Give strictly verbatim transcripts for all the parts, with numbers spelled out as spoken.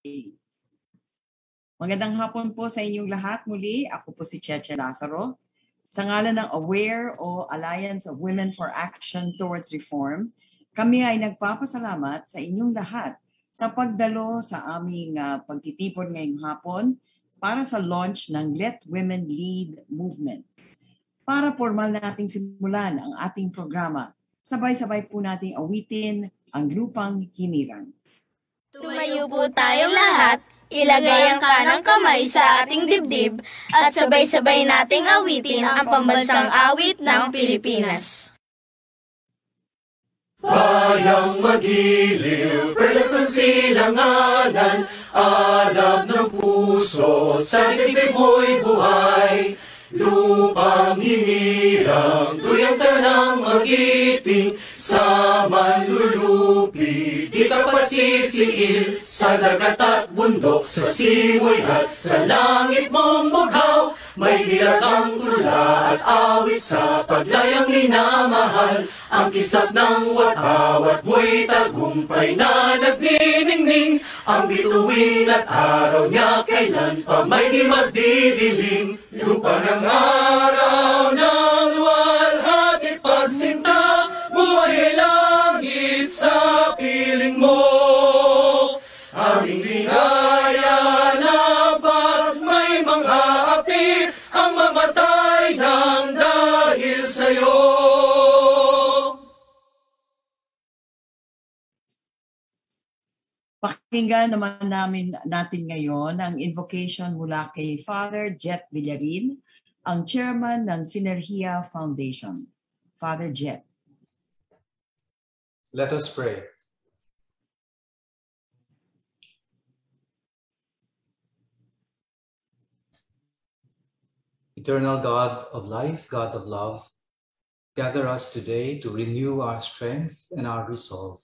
Magandang hapon po sa inyong lahat muli. Ako po si Cheche Lazaro. Sa ngalan ng AWARE o Alliance of Women for Action Towards Reform, kami ay nagpapasalamat sa inyong lahat sa pagdalo sa aming uh, pagtitipon ngayong hapon para sa launch ng Let Women Lead Movement. Para formal nating simulan ang ating programa, sabay-sabay po nating awitin ang lupang hinirang. Tumayo po tayong lahat, ilagay ang kanang kamay sa ating dibdib at sabay-sabay nating awitin ang pambansang awit ng Pilipinas. Bayang magiliw, perlas ng silanganan, alab ng puso, sa dibdib mo'y buhay. Lupang hinirang, tuyang tanang magiting, sa manlulupi, di ka pasisiil, sa dagat at bundok, sa simoy at sa langit mong bughaw, may dilagang tula at awit sa paglayang minamahal, ang kisap ng watawat mo'y tagumpay na nagniningning, ang bituin at araw niya kailan pa may di magdidilim, lupa ng araw ng luwalhati pagsinta mo ay langit sa piling mo. Aming ligaya na pag may mga api ang mamatay ng dahil sa'yo. Pakinggan naman namin natin ngayon ang invocation mula kay Father Jet Villarin, ang chairman ng Sinergia Foundation. Father Jet. Let us pray. Eternal God of life, God of love, gather us today to renew our strength and our resolve.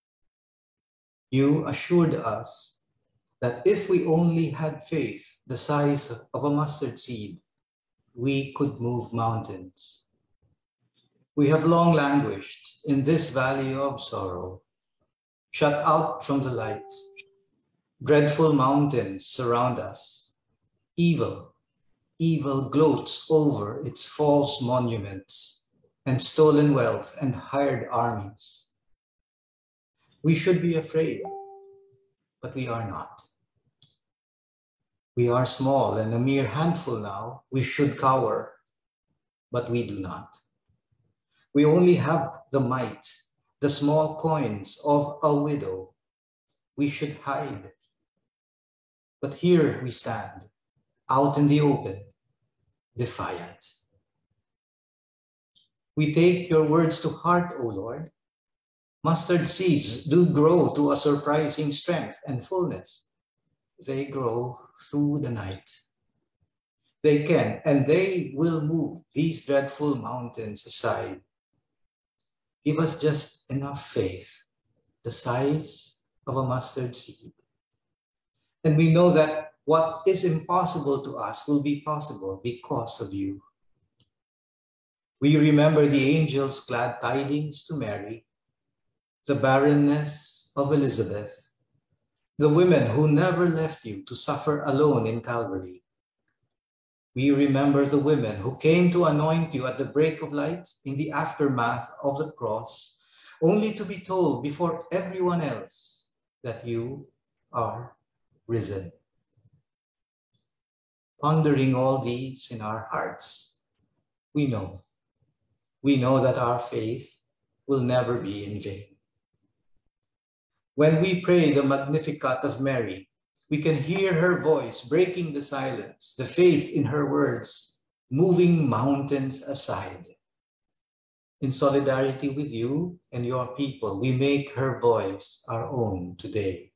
You assured us that if we only had faith the size of a mustard seed, we could move mountains. We have long languished in this valley of sorrow, shut out from the light. Dreadful mountains surround us. Evil, evil gloats over its false monuments and stolen wealth and hired armies. We should be afraid, but we are not. We are small and a mere handful now. We should cower, but we do not. We only have the mite, the small coins of a widow. We should hide. But here we stand, out in the open, defiant. We take your words to heart, O Lord. Mustard seeds do grow to a surprising strength and fullness. They grow through the night. They can and they will move these dreadful mountains aside. Give us just enough faith, the size of a mustard seed. And we know that what is impossible to us will be possible because of you. We remember the angel's glad tidings to Mary, the barrenness of Elizabeth, the women who never left you to suffer alone in Calvary. We remember the women who came to anoint you at the break of light in the aftermath of the cross, only to be told before everyone else that you are risen. Pondering all these in our hearts, we know, we know that our faith will never be in vain. When we pray the Magnificat of Mary, we can hear her voice breaking the silence, the faith in her words, moving mountains aside. In solidarity with you and your people, we make her voice our own today.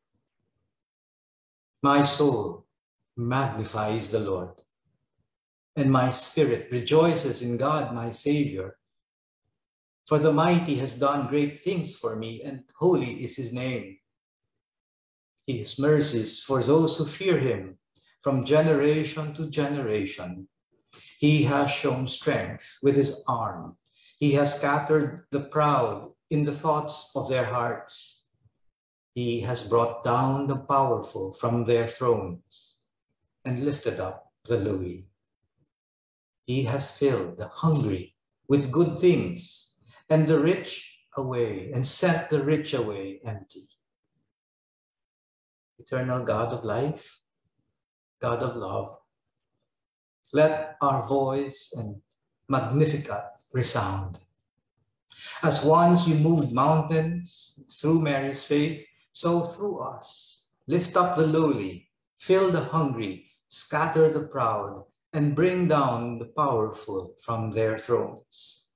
My soul magnifies the Lord, and my spirit rejoices in God, my Savior. For the mighty has done great things for me, and holy is his name. His mercies for those who fear him from generation to generation. He has shown strength with his arm. He has scattered the proud in the thoughts of their hearts. He has brought down the powerful from their thrones and lifted up the lowly. He has filled the hungry with good things, and the rich away, and sent the rich away empty. Eternal God of life, God of love, let our voice and Magnificat resound. As once you moved mountains through Mary's faith, so through us, lift up the lowly, fill the hungry, scatter the proud, and bring down the powerful from their thrones.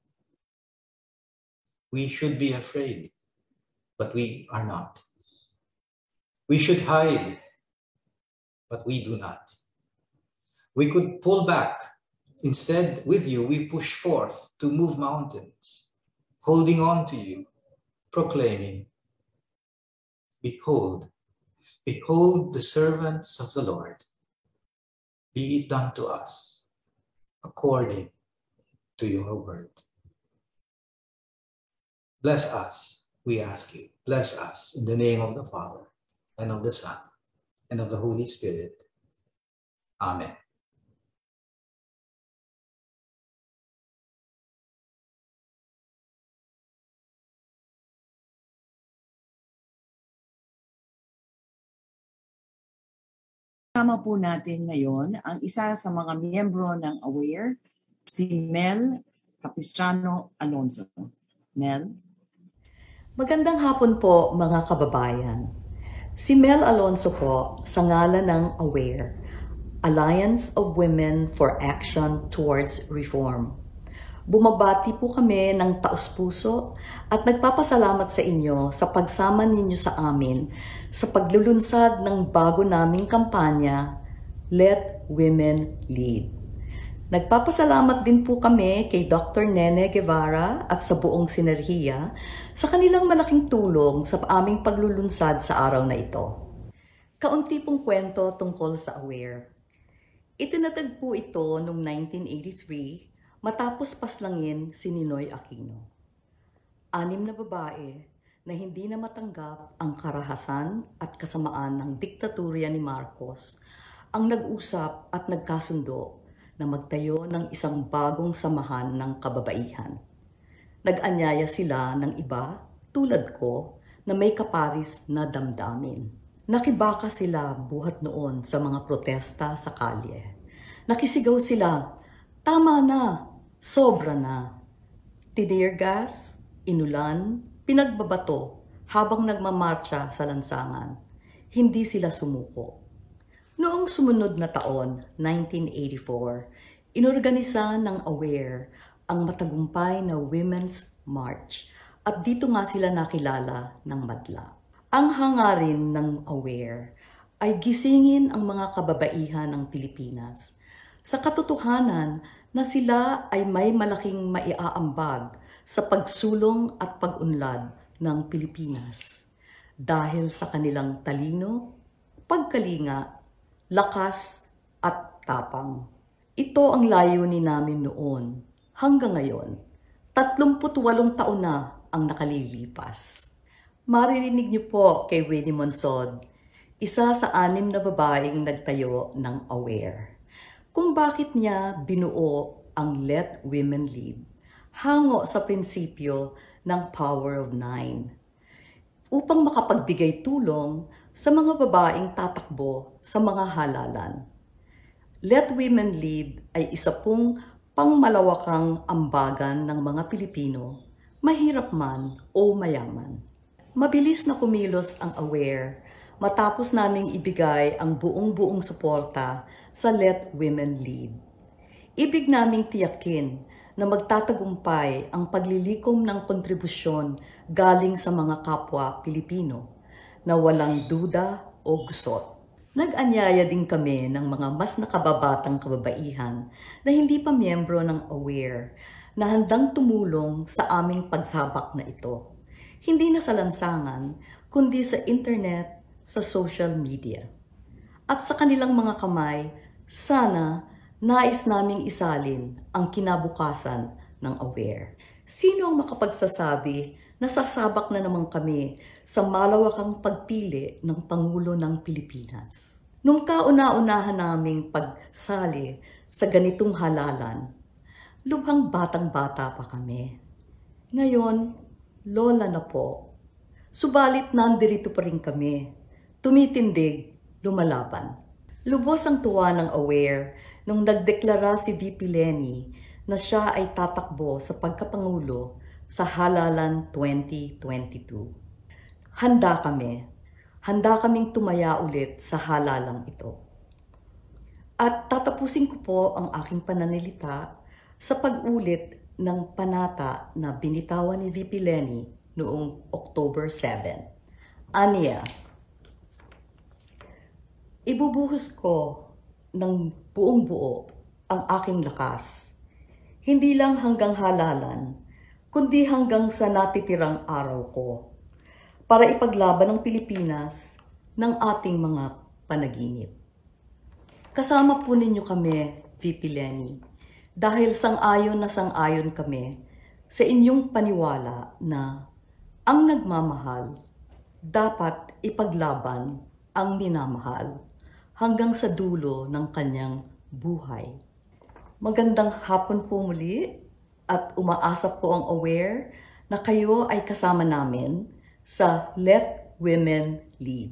We should be afraid, but we are not. We should hide, but we do not. We could pull back. Instead, with you, we push forth to move mountains, holding on to you, proclaiming, behold, behold the servants of the Lord. Be it done to us according to your word. Bless us, we ask you. Bless us in the name of the Father, and of the Son, and of the Holy Spirit. Amen. Kasama po natin ngayon ang isa sa mga miyembro ng AWARE, si Mel Capistrano Alonso. Mel? Magandang hapon po mga kababayan. Si Mel Alonso po sa ngalan ng AWARE, Alliance of Women for Action Towards Reform. Bumabati po kami ng taos-puso at nagpapasalamat sa inyo sa pagsama ninyo sa amin sa paglulunsad ng bago naming kampanya, Let Women Lead. Nagpapasalamat din po kami kay Doctor Nene Guevara at sa buong sinerhiya sa kanilang malaking tulong sa aming paglulunsad sa araw na ito. Kaunti pong kwento tungkol sa AWARE. Itinatag po ito noong nineteen eighty-three matapos paslangin si Ninoy Aquino. Anim na babae na hindi na matanggap ang karahasan at kasamaan ng diktatorya ni Marcos ang nag-usap at nagkasundo na magtayo ng isang bagong samahan ng kababaihan. Nag-anyaya sila ng iba tulad ko na may kaparis na damdamin. Nakibaka sila buhat noon sa mga protesta sa kalye. Nakisigaw sila, tama na, sobra na. Tinirgas, inulan, pinagbabato habang nagmamarcha sa lansangan. Hindi sila sumuko. Noong sumunod na taon, nineteen eighty-four, inorganisa ng AWARE ang matagumpay na Women's March at dito nga sila nakilala ng madla. Ang hangarin ng AWARE ay gisingin ang mga kababaihan ng Pilipinas sa katotohanan na sila ay may malaking maiaambag sa pagsulong at pag-unlad ng Pilipinas dahil sa kanilang talino, pagkalinga, lakas at tapang. Ito ang layunin namin noon. Hanggang ngayon, tatlumput walong taon na ang nakalilipas. Maririnig niyo po kay Winnie Monsod, isa sa anim na babaeng nagtayo ng AWARE, kung bakit niya binuo ang Let Women Lead, hango sa prinsipyo ng Power of Nine, upang makapagbigay tulong sa mga babaeng tatakbo sa mga halalan. Let Women Lead ay isa pong pangmalawakang ambagan ng mga Pilipino, mahirap man o mayaman. Mabilis na kumilos ang AWARE matapos naming ibigay ang buong-buong suporta sa Let Women Lead. Ibig naming tiyakin na magtatagumpay ang paglilikom ng kontribusyon galing sa mga kapwa Pilipino na walang duda o gusot. Nag-anyaya din kami ng mga mas nakababatang kababaihan na hindi pa miyembro ng AWARE na handang tumulong sa aming pagsabak na ito. Hindi na sa lansangan, kundi sa internet, sa social media. At sa kanilang mga kamay, sana nais naming isalin ang kinabukasan ng AWARE. Sino ang makapagsasabi nasasabak na naman kami sa malawakang pagpili ng Pangulo ng Pilipinas. Nung kauna-unahan naming pagsali sa ganitong halalan, lubhang batang-bata pa kami. Ngayon, lola na po. Subalit nandirito pa rin kami, tumitindig, lumalaban. Lubos ang tuwa ng AWARE nung nagdeklara si V P Leni na siya ay tatakbo sa pagkapangulo sa halalan twenty twenty-two. Handa kami. Handa kaming tumaya ulit sa halalang ito. At tatapusin ko po ang aking pananalita sa pag-ulit ng panata na binitawan ni V P Leni noong October seventh. Aniya, ibubuhos ko ng buong buo ang aking lakas. Hindi lang hanggang halalan, kundi hanggang sa natitirang araw ko, para ipaglaban ng Pilipinas ng ating mga panaginip. Kasama po ninyo kami, V P Leni, dahil sang-ayon na sang-ayon kami sa inyong paniwala na ang nagmamahal dapat ipaglaban ang minamahal hanggang sa dulo ng kanyang buhay. Magandang hapon po muli at umaasa po ang AWARE na kayo ay kasama namin sa Let Women Lead.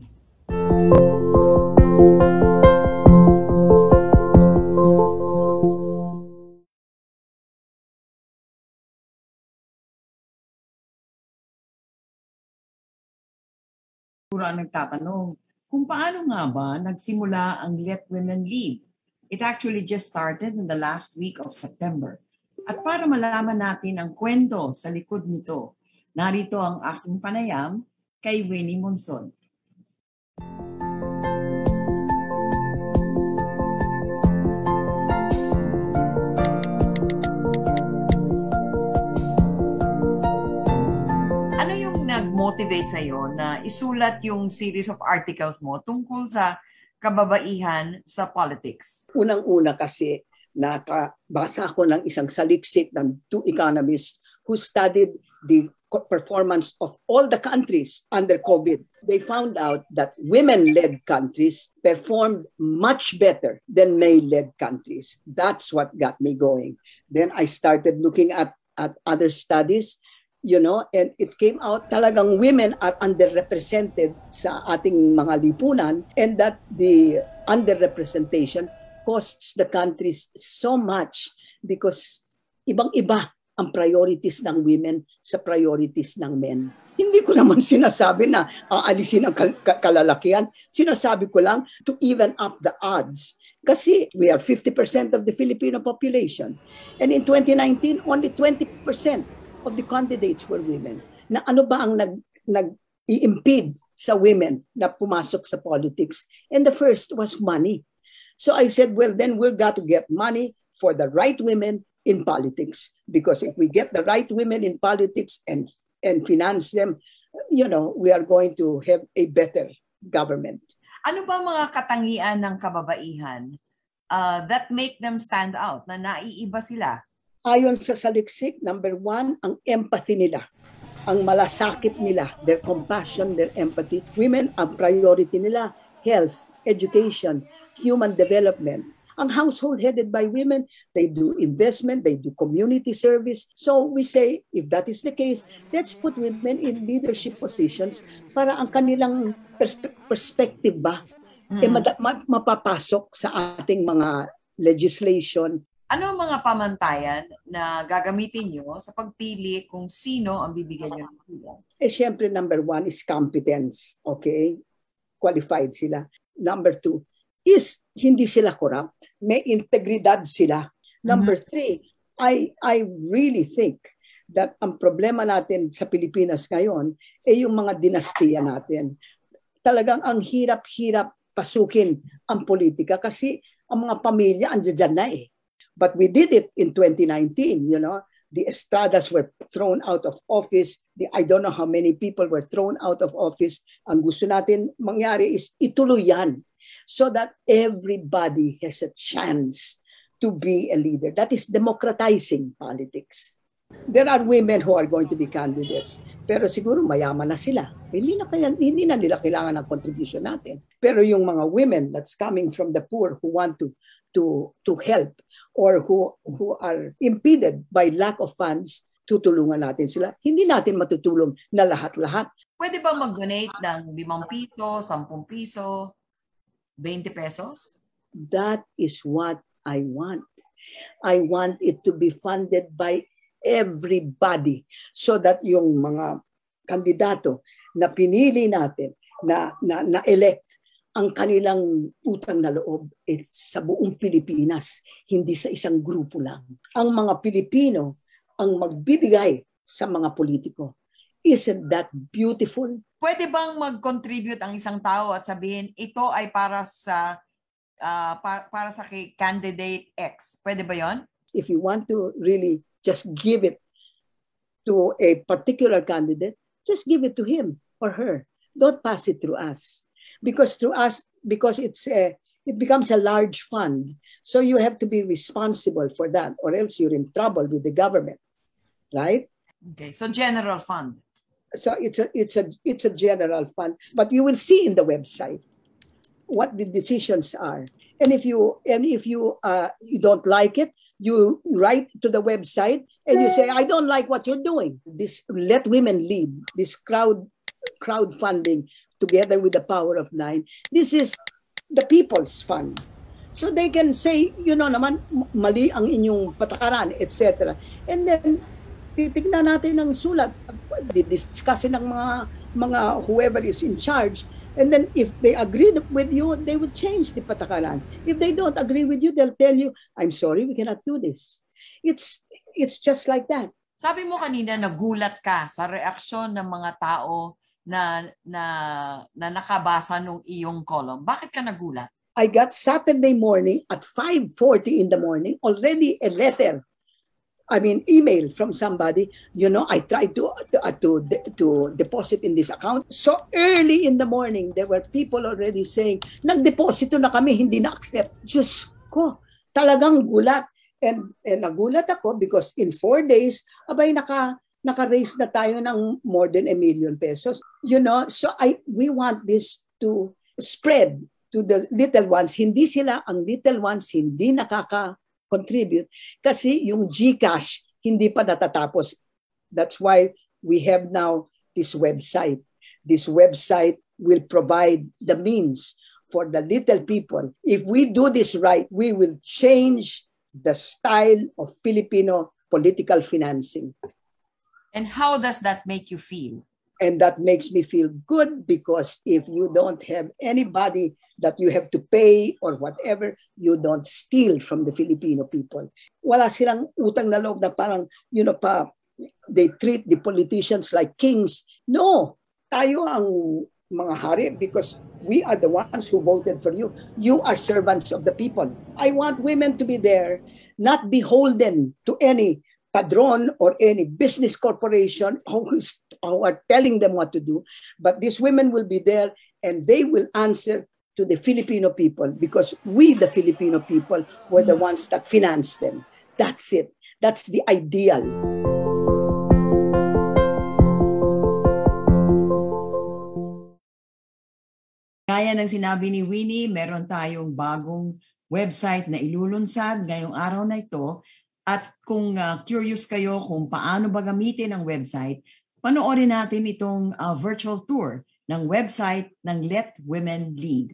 Ang nagtatanong kung paano nga ba nagsimula ang Let Women Lead. It actually just started in the last week of September. At para malaman natin ang kwento sa likod nito, narito ang aking panayam kay Winnie Monson. Ano yung nag-motivate sa'yo na isulat yung series of articles mo tungkol sa kababaihan sa politics? Unang-una kasi, nakabasa ako ng isang saliksik ng two economists who studied the performance of all the countries under COVID. They found out that women-led countries performed much better than male-led countries. That's what got me going. Then I started looking at, at other studies, you know, and it came out talagang women are underrepresented sa ating mga lipunan, and that the underrepresentation costs the countries so much because ibang-iba ang priorities ng women sa priorities ng men. Hindi ko naman sinasabi na aalisin ang kal- kalalakihan. Sinasabi ko lang to even up the odds. Kasi we are fifty percent of the Filipino population. And in twenty nineteen, only twenty percent of the candidates were women. Na ano ba ang nag, nag-i-impede sa women na pumasok sa politics? And the first was money. So I said, well, then we've got to get money for the right women in politics. Because if we get the right women in politics and, and finance them, you know, we are going to have a better government. Ano ba mga katangian ng kababaihan uh, that make them stand out, na naiiba sila? Ayon sa saliksik, number one, ang empathy nila. Ang malasakit nila, their compassion, their empathy. Women, ang priority nila, health, education, human development. Ang household headed by women, they do investment, they do community service. So we say, if that is the case, let's put women in leadership positions para ang kanilang perspe- perspective ba, mm. eh, mad- ma- mapapasok sa ating mga legislation. Ano ang mga pamantayan na gagamitin nyo sa pagpili kung sino ang bibigyan nyo ng tulong? Eh, syempre, number one is competence. Okay? Qualified sila. Number two is hindi sila corrupt. May integridad sila. Number mm-hmm. three, I, I really think that ang problema natin sa Pilipinas ngayon ay yung mga dinastiya natin. Talagang ang hirap-hirap pasukin ang politika kasi ang mga pamilya andyan na eh. But we did it in twenty nineteen, you know. The Estradas were thrown out of office. The, I don't know how many people were thrown out of office. Ang gusto natin mangyari is ituloy yan so that everybody has a chance to be a leader. That is democratizing politics. There are women who are going to be candidates, pero siguro mayaman na sila. Hindi na, kaya, hindi na nila kailangan ng contribution natin. Pero yung mga women that's coming from the poor who want to to to help or who who are impeded by lack of funds, tutulungan natin sila. Hindi natin matutulong na lahat-lahat. Pwede ba mag-donate ng limang piso, sampung piso, twenty pesos? That is what I want. I want it to be funded by everybody so that yung mga kandidato na pinili natin, na, na, na elect, ang kanilang utang na loob it's sa buong Pilipinas, hindi sa isang grupo lang. Ang mga Pilipino ang magbibigay sa mga politiko. Isn't that beautiful? Pwede bang mag-contribute ang isang tao at sabihin, ito ay para sa uh, pa, para sa kay candidate X? Pwede ba yon? If you want to really just give it to a particular candidate, just give it to him or her. Don't pass it through us. Because through us, because it's a, it becomes a large fund. So you have to be responsible for that or else you're in trouble with the government. Right? Okay, so general fund. So it's a it's a it's a general fund, but you will see in the website what the decisions are. And if you and if you uh you don't like it, you write to the website and you say, I don't like what you're doing. This Let Women Lead, this crowd crowdfunding together with the Power of Nine, this is the people's fund. So they can say, you know naman, mali ang inyong patakaran, et cetera. And then titignan natin ng sulat, discussin ng mga mga whoever is in charge. And then if they agree with you, they would change the patakaran. If they don't agree with you, they'll tell you, I'm sorry, we cannot do this. It's it's just like that. Sabi mo kanina, nagulat ka sa reaksyon ng mga tao na na na nakabasa nung iyong column. Bakit ka nagulat? I got Saturday morning at five forty in the morning, already a letter. I mean, email from somebody, you know, I tried to, to, to, to deposit in this account. So early in the morning, there were people already saying, nagdeposito na kami, hindi na-accept. Diyos ko, talagang gulat. And, and nagulat ako because in four days, abay, naka, naka-raise na tayo ng more than a million pesos. You know, so I we want this to spread to the little ones. Hindi sila, ang little ones, hindi nakaka contribute kasi yung GCash hindi pa natatapos. That's why we have now this website. This website will provide the means for the little people. If we do this right, we will change the style of Filipino political financing. And how does that make you feel? And that makes me feel good because if you don't have anybody that you have to pay or whatever, you don't steal from the Filipino people. Wala silang utang na loob na parang, you know, pa, they treat the politicians like kings. No, tayo ang mga hari because we are the ones who voted for you. You are servants of the people. I want women to be there, not beholden to any padron or any business corporation who, is, who are telling them what to do. But these women will be there and they will answer to the Filipino people because we, the Filipino people, were the ones that financed them. That's it. That's the ideal. Gaya ng sinabi ni Winnie, meron tayong bagong website na ilulunsad ngayong araw na ito. At kung uh, curious kayo kung paano ba gamitin ang website, panoorin natin itong uh, virtual tour ng website ng Let Women Lead.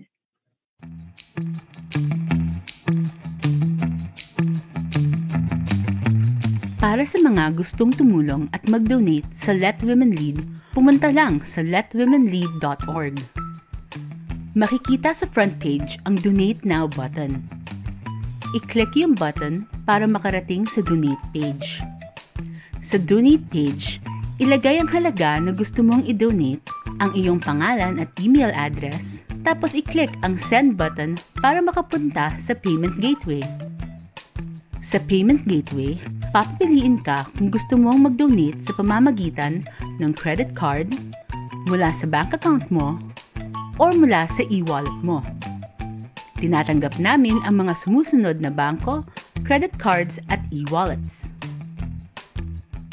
Para sa mga gustong tumulong at mag-donate sa Let Women Lead, pumunta lang sa let women lead dot org. Makikita sa front page ang Donate Now button. I-click yung button para makarating sa donate page. Sa donate page, ilagay ang halaga na gusto mong i-donate, ang iyong pangalan at email address, tapos i-click ang send button para makapunta sa payment gateway. Sa payment gateway, papiliin ka kung gusto mong mag-donate sa pamamagitan ng credit card, mula sa bank account mo, or mula sa e-wallet mo. Tinatanggap namin ang mga sumusunod na bangko, credit cards at e-wallets.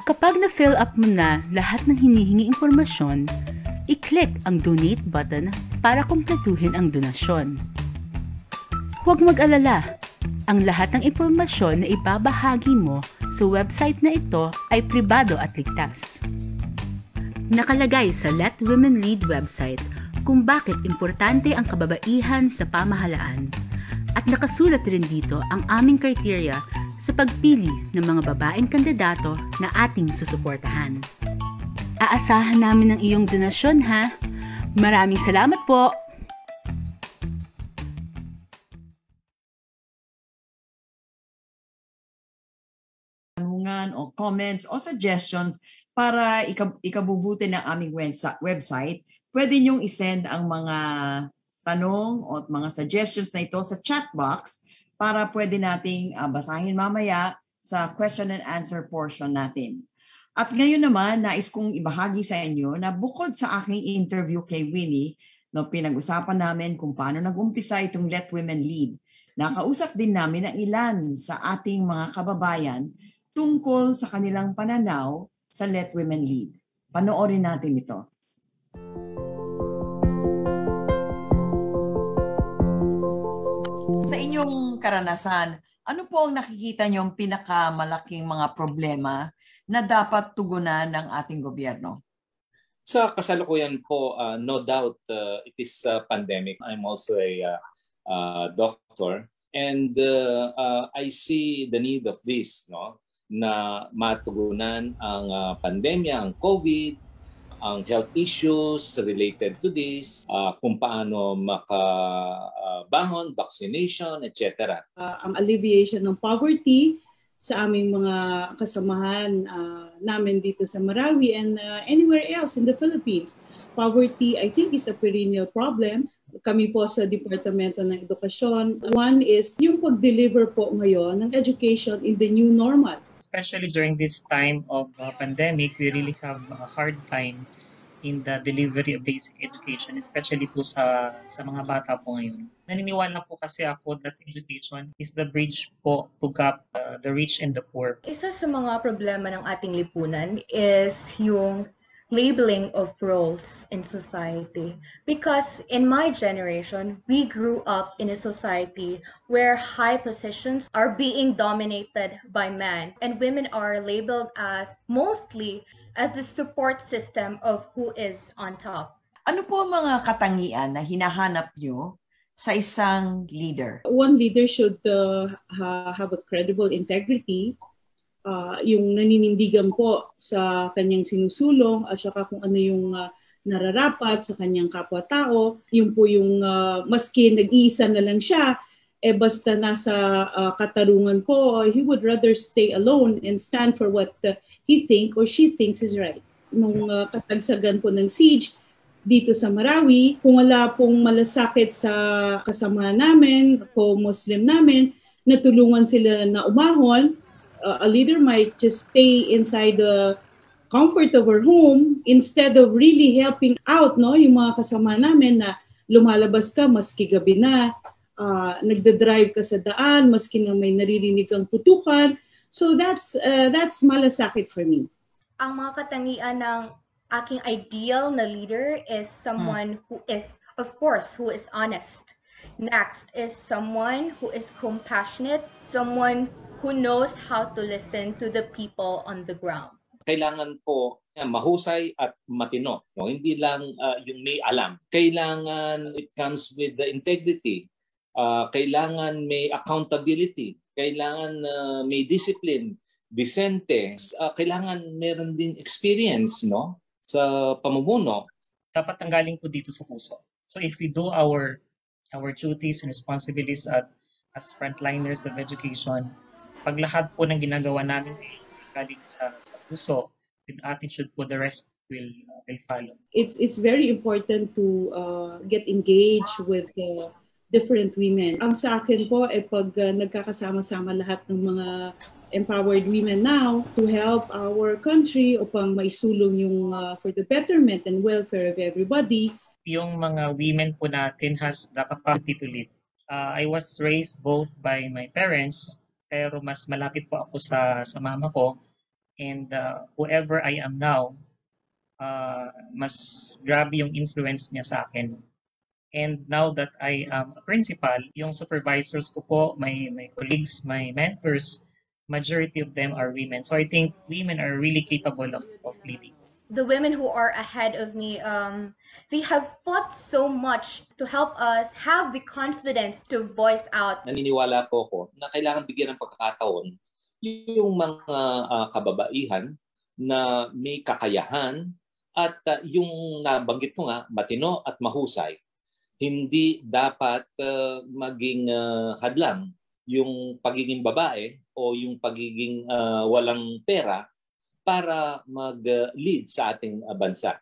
Kapag na-fill up mo na lahat ng hinihingi impormasyon, i-click ang donate button para kumpletuhin ang donasyon. Huwag mag-alala, ang lahat ng impormasyon na ibabahagi mo sa website na ito ay pribado at ligtas. Nakalagay sa Let Women Lead website kung bakit importante ang kababaihan sa pamahalaan at nakasulat rin dito ang aming criteria sa pagpili ng mga babaeng kandidato na ating susuportahan. Aasahan namin ang iyong donasyon ha. Maraming salamat po! O comments o suggestions para ikab- ikabubuti ng aming website, pwede niyong isend ang mga tanong o mga suggestions na ito sa chat box para pwede nating uh, basahin mamaya sa question and answer portion natin. At ngayon naman, nais kong ibahagi sa inyo na bukod sa aking interview kay Winnie, no, pinag-usapan namin kung paano nag-umpisa itong Let Women Lead. Nakausap din namin ang ilan sa ating mga kababayan tungkol sa kanilang pananaw sa Let Women Lead. Panoorin natin ito. Sa inyong karanasan, ano po ang nakikita niyong pinakamalaking mga problema na dapat tugunan ng ating gobyerno? Sa kasalukuyan po, uh, no doubt uh, it is a pandemic. I'm also a uh, uh, doctor and uh, uh, I see the need of this, no? Na matugunan ang uh, pandemya, ang COVID, ang health issues related to this, uh, kung paano makabangon, uh, vaccination, et cetera. Uh, ang alleviation ng poverty sa aming mga kasamahan uh, namin dito sa Marawi and uh, anywhere else in the Philippines. Poverty, I think, is a perennial problem. Kami po sa Departamento ng Edukasyon. One is yung pag-deliver po ngayon ng education in the new normal. Especially during this time of uh, pandemic, we really have a hard time in the delivery of basic education, especially po sa, sa mga bata po ngayon. Naniniwala po kasi ako that education is the bridge po to gap uh, the rich and the poor. Isa sa mga problema ng ating lipunan is yung labeling of roles in society. Because in my generation, we grew up in a society where high positions are being dominated by men and women are labeled as mostly as the support system of who is on top. Ano po ang mga katangian na hinahanap nyo sa isang leader? One leader should uh, ha- have a credible integrity. Uh, yung naninindigan po sa kanyang sinusulong at saka kung ano yung uh, nararapat sa kanyang kapwa-tao. Yung po yung uh, maski nag-iisa na lang siya, eh basta nasa uh, katarungan po, he would rather stay alone and stand for what uh, he think or she thinks is right. Nung uh, kasagsagan po ng siege dito sa Marawi, kung wala pong malasakit sa kasama namin, po Muslim namin, natulungan sila na umahon. Uh, a leader might just stay inside the comfort of her home instead of really helping out, no, yung mga kasama namin na lumalabas ka maski gabi na, uh, nagda-drive ka sa daan maski na may naririnig kang putukan. So that's uh, that's malasakit for me. Ang mga katangian ng aking ideal na leader is someone hmm. who is, of course, who is honest. Next is someone who is compassionate, someone who knows how to listen to the people on the ground. Kailangan po mahusay at matino. No? Hindi lang uh, yung may alam. Kailangan it comes with the integrity. Uh, kailangan may accountability. Kailangan uh, may discipline, decente. Uh, kailangan meron din experience, no, sa pamumuno. Dapat ang galing po dito sa puso. So if we do our our duties and responsibilities at, as frontliners of education, pag lahat po ng ginagawa namin galing sa, sa puso, with attitude po, the rest will uh, will follow. It's it's very important to uh, get engaged with uh, different women. Ang sa akin po ay eh, pag uh, nagkakasama-sama lahat ng mga empowered women now to help our country upang maisulong yung uh, for the betterment and welfare of everybody. Yung mga women po natin has the capacity to lead. Uh, I was raised both by my parents, pero mas malapit po ako sa, sa mama ko. And uh, whoever I am now, uh, mas grabe yung influence niya sa akin. And now that I am a principal, yung supervisors ko po, my, my colleagues, my mentors, majority of them are women. So I think women are really capable of, of leading. The women who are ahead of me, um, they have fought so much to help us have the confidence to voice out. Naniniwala po ako na kailangan bigyan ng pagkakataon yung mga uh, kababaihan na may kakayahan at uh, yung nabanggit mo nga, matino at mahusay. Hindi dapat uh, maging uh, hadlang yung pagiging babae o yung pagiging uh, walang pera para mag-lead sa ating bansa.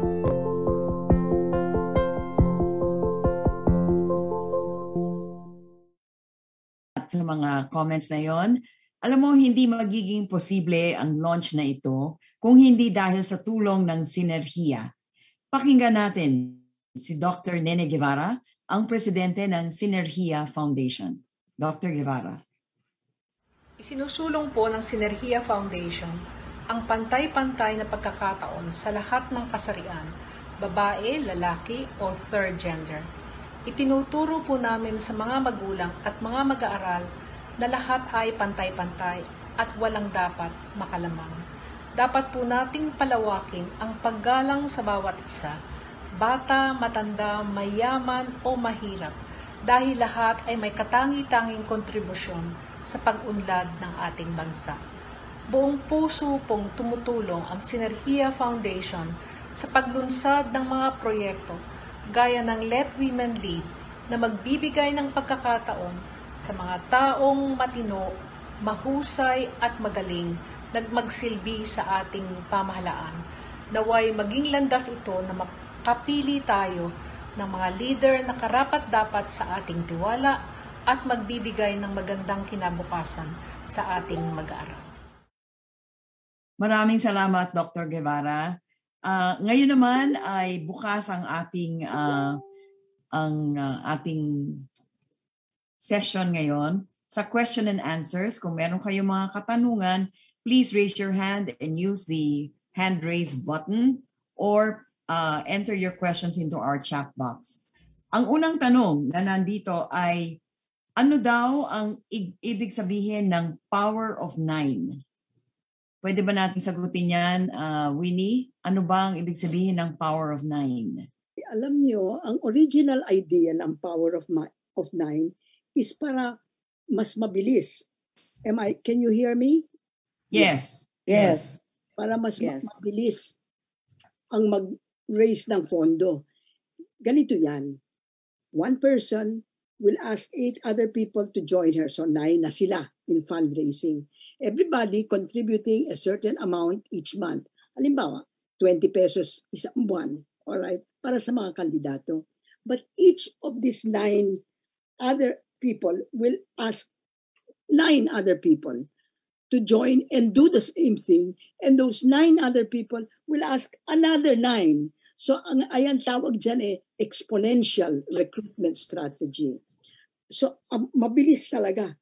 At sa mga comments na yon, alam mo, hindi magiging posible ang launch na ito kung hindi dahil sa tulong ng Sinerhiya. Pakinggan natin si Doctor Nene Guevara, ang presidente ng Sinerhiya Foundation. Doctor Guevara. Isinusulong po ng Sinerhiya Foundation ang pantay-pantay na pagkakataon sa lahat ng kasarian, babae, lalaki o third gender. Itinuturo po namin sa mga magulang at mga mag-aaral na lahat ay pantay-pantay at walang dapat makalamang. Dapat po nating palawakin ang paggalang sa bawat isa, bata, matanda, mayaman o mahirap, dahil lahat ay may katangi-tanging kontribusyon sa pag-unlad ng ating bansa. Buong puso pong tumutulong ang Sinerhiya Foundation sa paglunsad ng mga proyekto gaya ng Let Women Lead na magbibigay ng pagkakataon sa mga taong matino, mahusay at magaling na magsilbi sa ating pamahalaan. Naway maging landas ito na makapili tayo ng mga leader na karapat-dapat sa ating tiwala at magbibigay ng magandang kinabukasan sa ating mag-aaral. Maraming salamat, Doctor Guevara. Uh, ngayon naman ay bukas ang ating uh, ang uh, ating session ngayon sa question and answers. Kung meron kayong mga katanungan, please raise your hand and use the hand raise button or uh, enter your questions into our chat box. Ang unang tanong na nandito ay, ano daw ang i- ibig sabihin ng power of nine? Pwede ba natin sagutin yan, uh, Winnie? Ano ba ang ibig sabihin ng power of nine? Alam niyo, ang original idea ng power of ma- of nine is para mas mabilis. Am I? Can you hear me? Yes. Yes. Para mas Yes. ma- mabilis ang mag-raise ng fondo. Ganito yan. One person will ask eight other people to join her. So nine na sila in fundraising. Everybody contributing a certain amount each month. Halimbawa, twenty pesos isang buwan, all right, para sa mga kandidato. But each of these nine other people will ask nine other people to join and do the same thing, and those nine other people will ask another nine. So ang ayan tawag dyan eh, exponential recruitment strategy. So um, mabilis talaga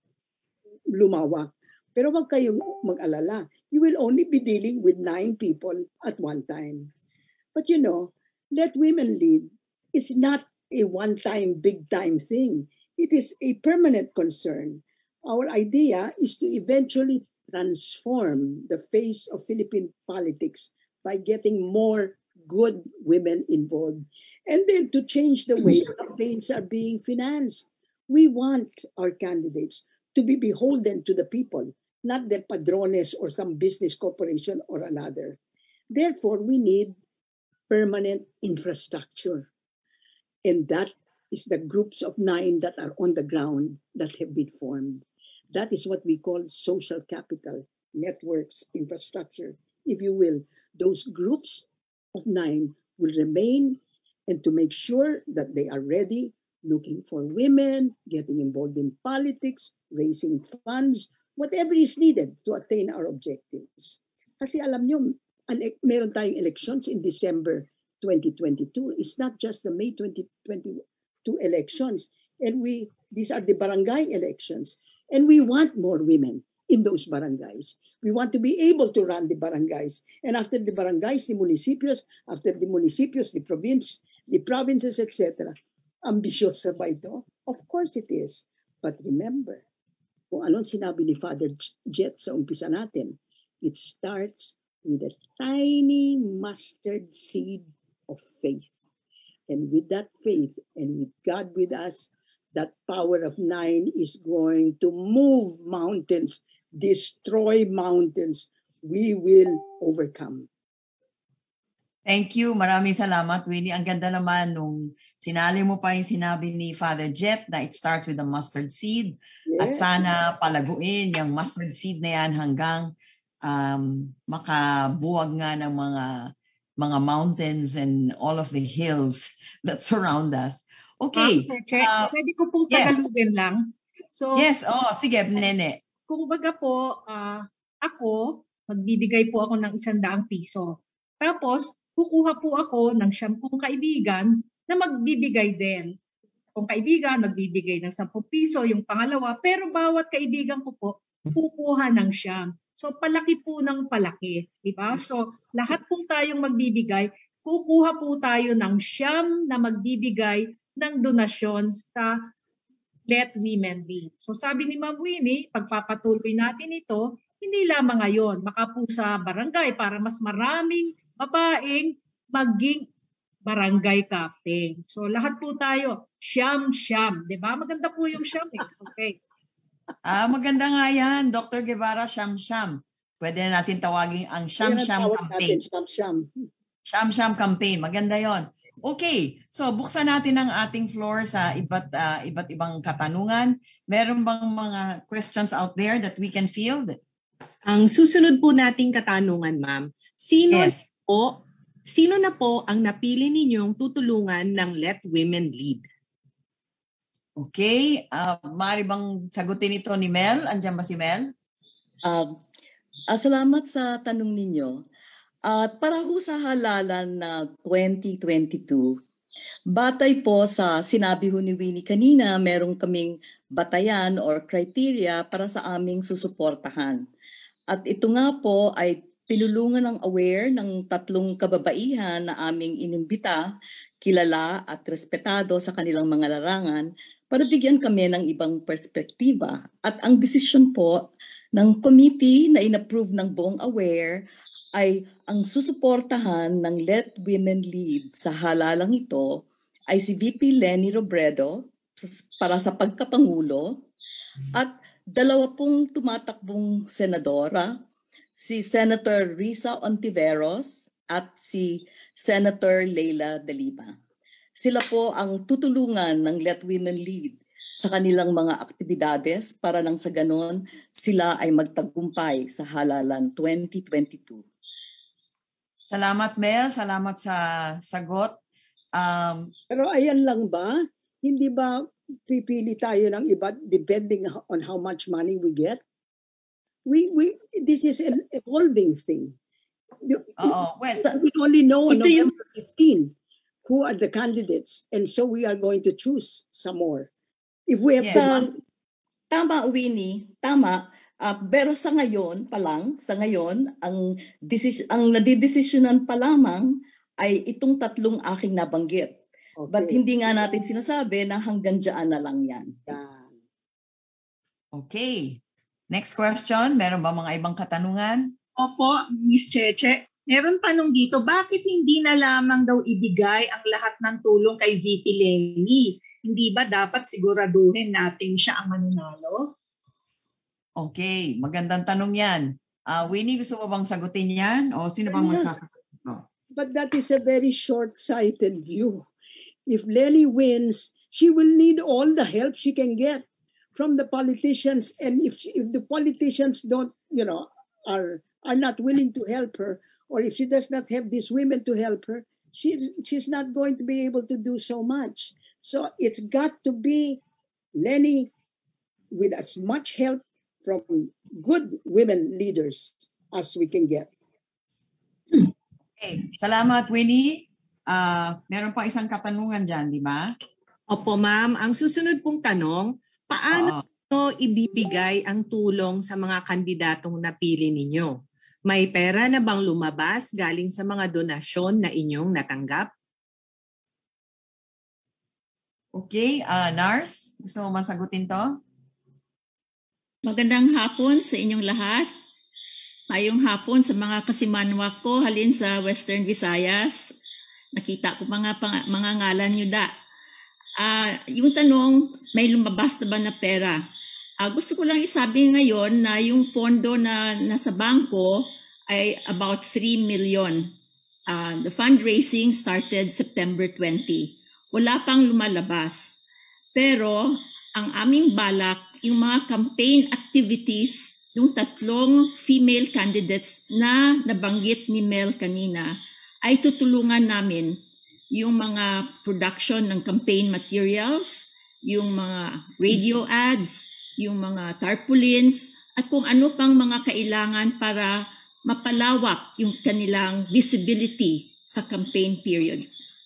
lumawak. Pero wag kayong mag-alala. You will only be dealing with nine people at one time. But you know, Let Women Lead is not a one-time, big-time thing. It is a permanent concern. Our idea is to eventually transform the face of Philippine politics by getting more good women involved. And then to change the way campaigns are being financed. We want our candidates to be beholden to the people, not their padrones or some business corporation or another. Therefore, we need permanent infrastructure. And that is the groups of nine that are on the ground that have been formed. That is what we call social capital, networks, infrastructure, if you will. Those groups of nine will remain, and to make sure that they are ready, looking for women, getting involved in politics, raising funds, whatever is needed to attain our objectives. Kasi alam nyo, meron tayong elections in December twenty twenty-two. It's not just the May twenty twenty-two elections. And we, these are the barangay elections. And we want more women in those barangays. We want to be able to run the barangays. And after the barangays, the municipios, after the municipios, the province, the provinces, et cetera. Ambisyosa ba ito? Of course it is. But remember, kung anong sinabi ni Father Jet sa umpisa natin, it starts with a tiny mustard seed of faith. And with that faith and with God with us, that power of nine is going to move mountains, destroy mountains. We will overcome. Thank you. Maraming salamat, Winnie. Ang ganda naman nung sinali mo pa yung sinabi ni Father Jet na it starts with a mustard seed. Yes. At sana palaguin yung mustard seed na yan hanggang um, makabuwag nga ng mga mga mountains and all of the hills that surround us. Okay. Um, Cheche, uh, pwede ko pong tagalogin yes. lang. So, yes, oh, sige, Nene. Kung baga po, uh, ako, magbibigay po ako ng isang daang piso. Tapos, kukuha po ako ng siyam-pung kaibigan na magbibigay din. Kung kaibigan, magbibigay ng sampung piso, yung pangalawa, pero bawat kaibigan ko po, kukuha ng siyam. So, palaki po ng palaki. Diba? So, lahat po tayong magbibigay, kukuha po tayo ng siyam na magbibigay ng donasyon sa Let Women Lead. So, sabi ni Ma'am Winnie, pagpapatuloy natin ito, hindi lamang ngayon, baka po sa barangay para mas maraming babaeng maging barangay captain. So, lahat po tayo, siyam-siyam. Diba? Maganda po yung siyam. Eh. Okay. Ah, maganda nga yan, Doctor Guevara, Siyam-Siyam. Pwede na natin tawagin ang Siyam-Siyam campaign. Siyam-Siyam. Siyam-Siyam campaign, maganda yon. Okay, so buksan natin ang ating floor sa iba't uh, iba't ibang katanungan. Meron bang mga questions out there that we can field? Ang susunod po nating katanungan, ma'am. Sino yes. po, sino na po ang napili ninyong tutulungan ng Let Women Lead? Okay, uh, maaari bang sagutin ito ni Mel? Andiyan ba si Mel? Uh, uh, salamat sa tanong ninyo. At uh, para ho sa halalan na twenty twenty-two, batay po sa sinabi ho ni Winnie kanina, meron kaming batayan or criteria para sa aming susuportahan. At ito nga po ay tinulungan ng aware ng tatlong kababaihan na aming inimbita, kilala at respetado sa kanilang mga larangan para bigyan kami ng ibang perspektiba. At ang desisyon po ng committee na inapprove ng buong aware ay ang susuportahan ng Let Women Lead sa halalang ito ay si V P Leni Robredo para sa pagkapangulo at dalawa pong tumatakbong senadora, si Senator Risa Ontiveros at si Senator Leila De Lima. Sila po ang tutulungan ng Let Women Lead sa kanilang mga aktibidades para nang sa ganon sila ay magtagumpay sa halalan twenty twenty-two. Salamat, Mel. Salamat sa sagot. Um, Pero ayan lang ba? Hindi ba pipili tayo ng iba depending on how much money we get? We we this is an evolving thing. Uh-oh. Well, we only know on November fifteenth who are the candidates, and so we are going to choose some more. If we have yes. to... Tama, Winnie. Tama. Uh, pero sa ngayon pa lang, sa ngayon, ang, desis- ang nadidesisyonan pa lamang ay itong tatlong aking nabanggit. Okay. But hindi nga natin sinasabi na hanggang dyan na lang yan. Okay. Next question. Meron ba mga ibang katanungan? Opo, Miss Cheche. Meron tanong dito, bakit hindi na lamang daw ibigay ang lahat ng tulong kay V P Leni? Hindi ba dapat siguraduhin natin siya ang manunalo? Okay, magandang tanong yan. Uh, Winnie, gusto mo bang sagutin yan? O sino bang magsasagot? No. But that is a very short-sighted view. If Leni wins, she will need all the help she can get from the politicians. And if, if the politicians don't, you know, are, are not willing to help her, or if she does not have these women to help her, she, she's not going to be able to do so much. So it's got to be Leni with as much help from good women leaders as we can get. Okay. Salamat, Winnie. Uh, meron pa isang katanungan dyan, di ba? Opo, ma'am. Ang susunod pong tanong, paano ibibigay ang tulong sa mga kandidatong napili ninyo? May pera na bang lumabas galing sa mga donasyon na inyong natanggap? Okay, uh, Nars, gusto mo masagutin to? Magandang hapon sa inyong lahat. Mayong hapon sa mga kasimanwak ko halin sa Western Visayas. Nakita ko mga pang, mga ngalan nyo da. Uh, yung tanong, may lumabas na ba na pera? Uh, gusto ko lang isabi ngayon na yung pondo na nasa bangko ay about three million. Uh, the fundraising started September twentieth. Wala pang lumalabas. Pero ang aming balak, yung mga campaign activities ng tatlong female candidates na nabanggit ni Mel kanina ay tutulungan namin yung mga production ng campaign materials, yung mga radio ads, yung mga tarpaulins, at kung ano pang mga kailangan para mapalawak yung kanilang visibility sa campaign period.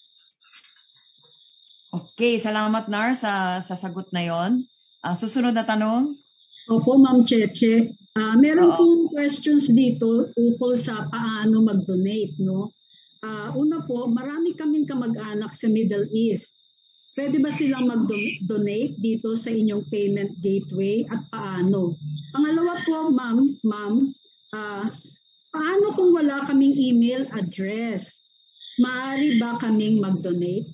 Okay, salamat Nar sa, sa sagot na yon. Uh, susunod na tanong. Opo, Ma'am Cheche. Uh, meron Oo. pong questions dito ukol sa paano mag-donate, no? Uh, una po, marami kaming kamag-anak sa Middle East. Pwede ba silang mag-donate dito sa inyong payment gateway at paano? Pangalawa po, ma'am, ma'am, uh, paano kung wala kaming email address? Maaari ba kaming mag-donate?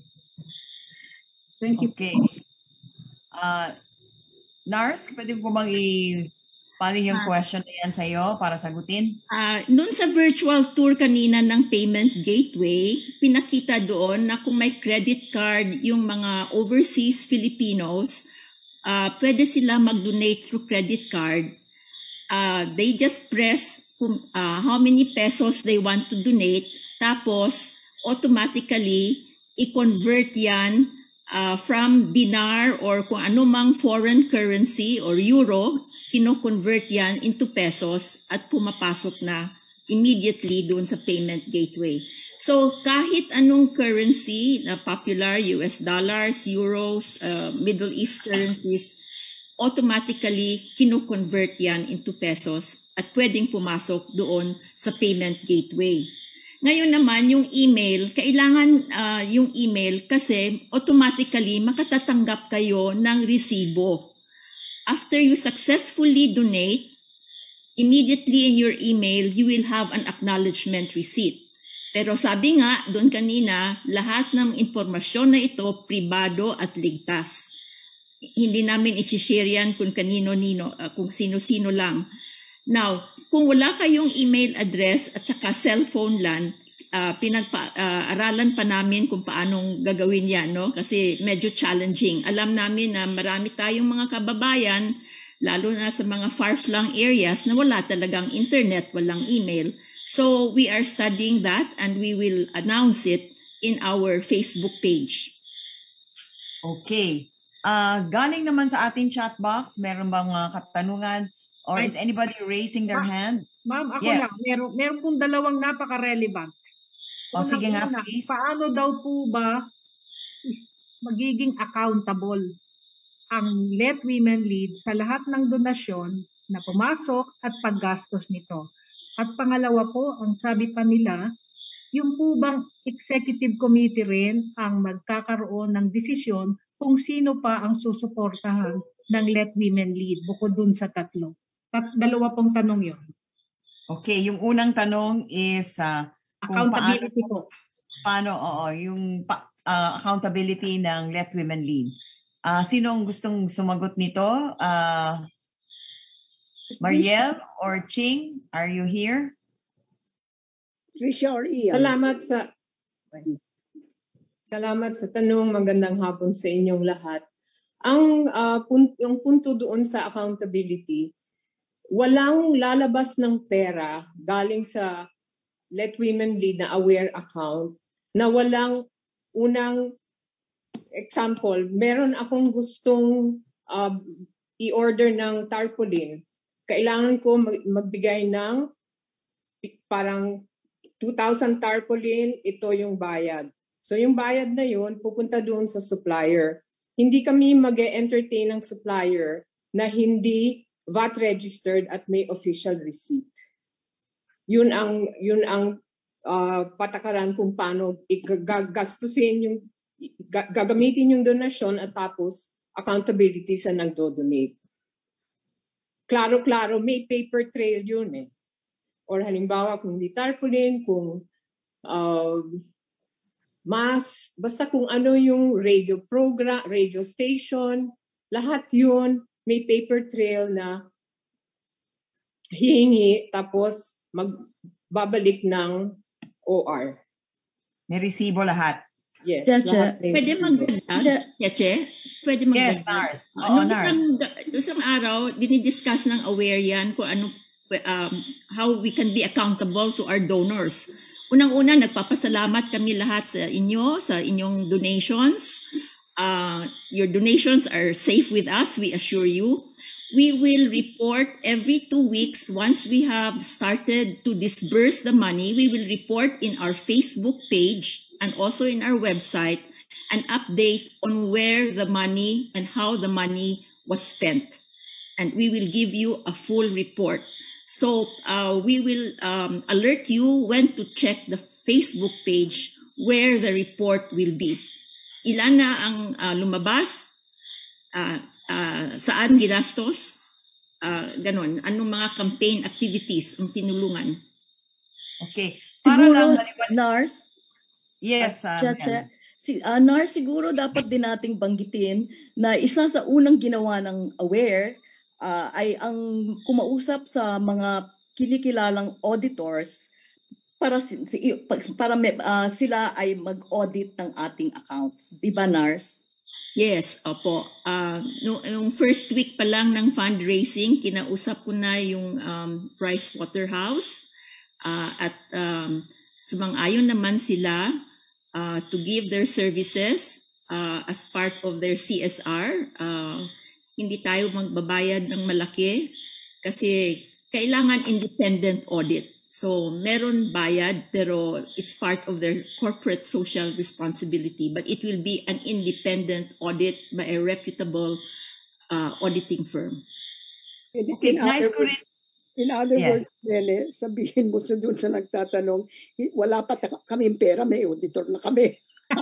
Thank you. Okay. Uh, Nars, pwede ko bang i- paano yung question na yan sa'yo para sagutin? Uh, doon sa virtual tour kanina ng payment gateway, pinakita doon na kung may credit card yung mga overseas Filipinos, uh, pwede sila mag-donate through credit card. Uh, they just press kung, uh, how many pesos they want to donate, tapos automatically i-convert yan uh, from dinar or kung anumang foreign currency or euro, kino-convert yan into pesos at pumapasok na immediately doon sa payment gateway. So kahit anong currency na popular, U S dollars, euros, uh, Middle East currencies, automatically kino-convert yan into pesos at pwedeng pumasok doon sa payment gateway. Ngayon naman, yung email, kailangan uh, yung email kasi automatically makatatanggap kayo ng resibo. After you successfully donate, immediately in your email, you will have an acknowledgement receipt. Pero sabi nga, doon kanina, lahat ng impormasyon na ito, pribado at ligtas. Hindi namin isi-share yan kung kanino-nino, uh, kung sino-sino lang. Now, kung wala kayong email address at saka cellphone lang, uh, pinag-aralan uh, pa namin kung paanong gagawin yan, no? Kasi medyo challenging. Alam namin na marami tayong mga kababayan, lalo na sa mga far-flung areas na wala talagang internet, walang email. So we are studying that and we will announce it in our Facebook page. Okay. Uh, galing naman sa ating chat box, meron bang uh, katanungan? Or is anybody raising their Ma- hand? Ma'am, ako Yeah. lang. Meron, meron pong dalawang napaka-relevant. O sige nga, Unang-una, please. paano daw po ba is magiging accountable ang Let Women Lead sa lahat ng donasyon na pumasok at paggastos nito? At pangalawa po, ang sabi pa nila, yung po bang executive committee rin ang magkakaroon ng desisyon kung sino pa ang susuportahan ng Let Women Lead bukod dun sa tatlo? Tat- dalawa pong tanong yun. Okay, yung unang tanong is uh, kung Accountability paano, po. Paano, oo, yung pa, uh, accountability ng Let Women Lead. Uh, sinong gustong sumagot nito? Uh, Mariel or Ching, are you here? Trisha or Ian? Salamat sa Salamat sa tanong. Magandang hapon sa inyong lahat. Ang uh, pun- yung punto doon sa accountability, walang lalabas ng pera galing sa Let Women Lead na aware account na walang unang example. Meron akong gustong uh, i-order ng tarpaulin. Kailangan ko mag- magbigay ng parang two thousand tarpaulin, ito yung bayad. So yung bayad na yun, pupunta doon sa supplier. Hindi kami mag-entertain ng supplier na hindi V A T registered at may official receipt. Yun ang yun ang uh, patakaran kung paano gagastusin yung gagamitin yung donasyon at tapos accountability sa nagdo-donate. Klaro-klaro, may paper trail yun eh. Or halimbawa kung di tarpaulin, kung uh, mas, basta kung ano yung radio program, radio station, lahat yun, may paper trail na hihingi tapos magbabalik ng O R. May resibo lahat. Yes. Chacha, lahat may pwede resibo. magdagdag? Chache? Pwede magdagdag? Yes, Nars. Oo, Nung Nars. isang, isang araw, dinidiscuss ng aware yan kung ano, um, how we can be accountable to our donors. Unang-una, nagpapasalamat kami lahat sa inyo, sa inyong donations. Uh, your donations are safe with us, we assure you. We will report every two weeks once we have started to disburse the money. We will report in our Facebook page and also in our website an update on where the money and how the money was spent. And we will give you a full report. So uh, we will um, alert you when to check the Facebook page where the report will be. Ilan na ang uh, lumabas? Uh, uh, saan ginastos? Uh, ganon. Anong mga campaign activities ang tinulungan? Okay. Para Siguro, lang maliwan- Nars, Yes, uh, um, Chacha, si, uh, Nars, siguro dapat din nating banggitin na isa sa unang ginawa ng AWARE uh, ay ang kumausap sa mga kinikilalang auditors para si- si- para may- uh, sila ay mag-audit ng ating accounts. Di ba, Nars? Yes, opo. Uh, no, yung first week pa lang ng fundraising, kinausap ko na yung um, Price Waterhouse uh, at um, sumang-ayon naman sila uh, to give their services uh, as part of their C S R. Uh, hindi tayo magbabayad ng malaki kasi kailangan independent audit. So meron bayad pero it's part of their corporate social responsibility, but it will be an independent audit by a reputable uh, auditing firm. In, Okay, in nice other ko rin. words, in other Yes. words, Nene, sabihin mo sa doon sa nagtatanong, "Hi- wala pa ta- kaming pera, may auditor na kami."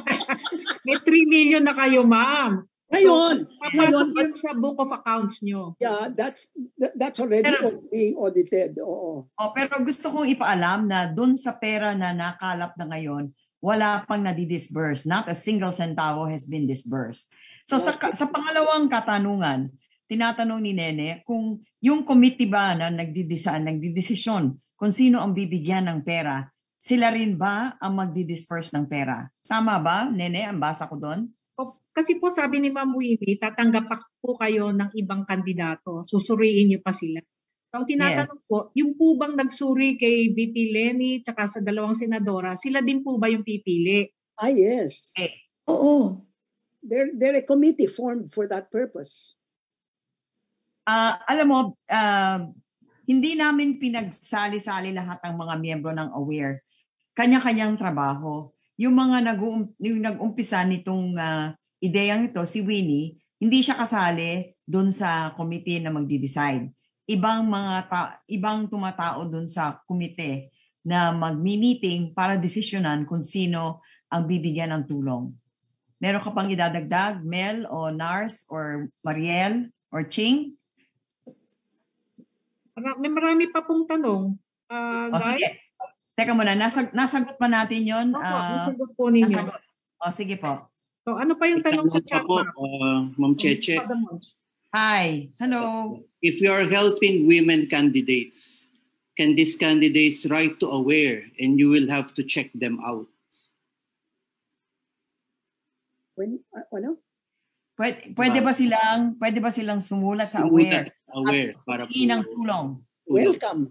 May three million na kayo, ma'am. Ngayon, Papasok ngayon, yun sa book of accounts nyo. yeah, that's that- that's already Pero- being audited. Oo. Oh, pero gusto kong ipaalam na dun sa pera na nakalap na ngayon, wala pang nadidisburse. Not a single centavo has been disbursed. So sa, ka- sa pangalawang katanungan, tinatanong ni Nene kung yung committee ba na nagdidesisyon, nagdidesisyon kung sino ang bibigyan ng pera, sila rin ba ang magdidisperse ng pera? Tama ba, Nene? Ang basa ko doon? O, Kasi po sabi ni Ma'am Winnie, tatanggap pa po kayo ng ibang kandidato. Susuriin niyo pa sila. So, ang tinatanong po, yung po bang nagsuri kay V P Lenny tsaka sa dalawang senadora, sila din po ba yung pipili? Ah, yes. Eh, Oo. They're, they're a committee formed for that purpose. Ah, alam mo, ah, hindi namin pinagsali-sali lahat ng mga miyembro ng AWARE. Kanya-kanyang trabaho. Yung mga nag yung nag-umpisa nitong ah, ideyang ito, si Winnie, hindi siya kasali doon sa committee na magdi-decide. Ibang mga ta- ibang tumatao doon sa komite na magmi-meeting para desisyonan kung sino ang bibigyan ng tulong. Meron ka pang idadagdag, Mel o Nars or Mariel or Ching? Mara- May marami pa pong tanong. Ah, O guys, sige. Teka muna, nasag, nasagot pa natin yun? Opo, Ah, nasagot po ninyo. nasagot. O sige po. So, ano pa yung tanong sa chat po, box? uh, Ma'am Cheche. Madam Monch. Hi. Hello. If you are helping women candidates, can these candidates write to AWARE and you will have to check them out? When, uh, ano? Pwede, pwede ba silang pwede ba silang sumulat sa Sumulat AWARE? AWARE para po. Hingi ng tulong. Welcome.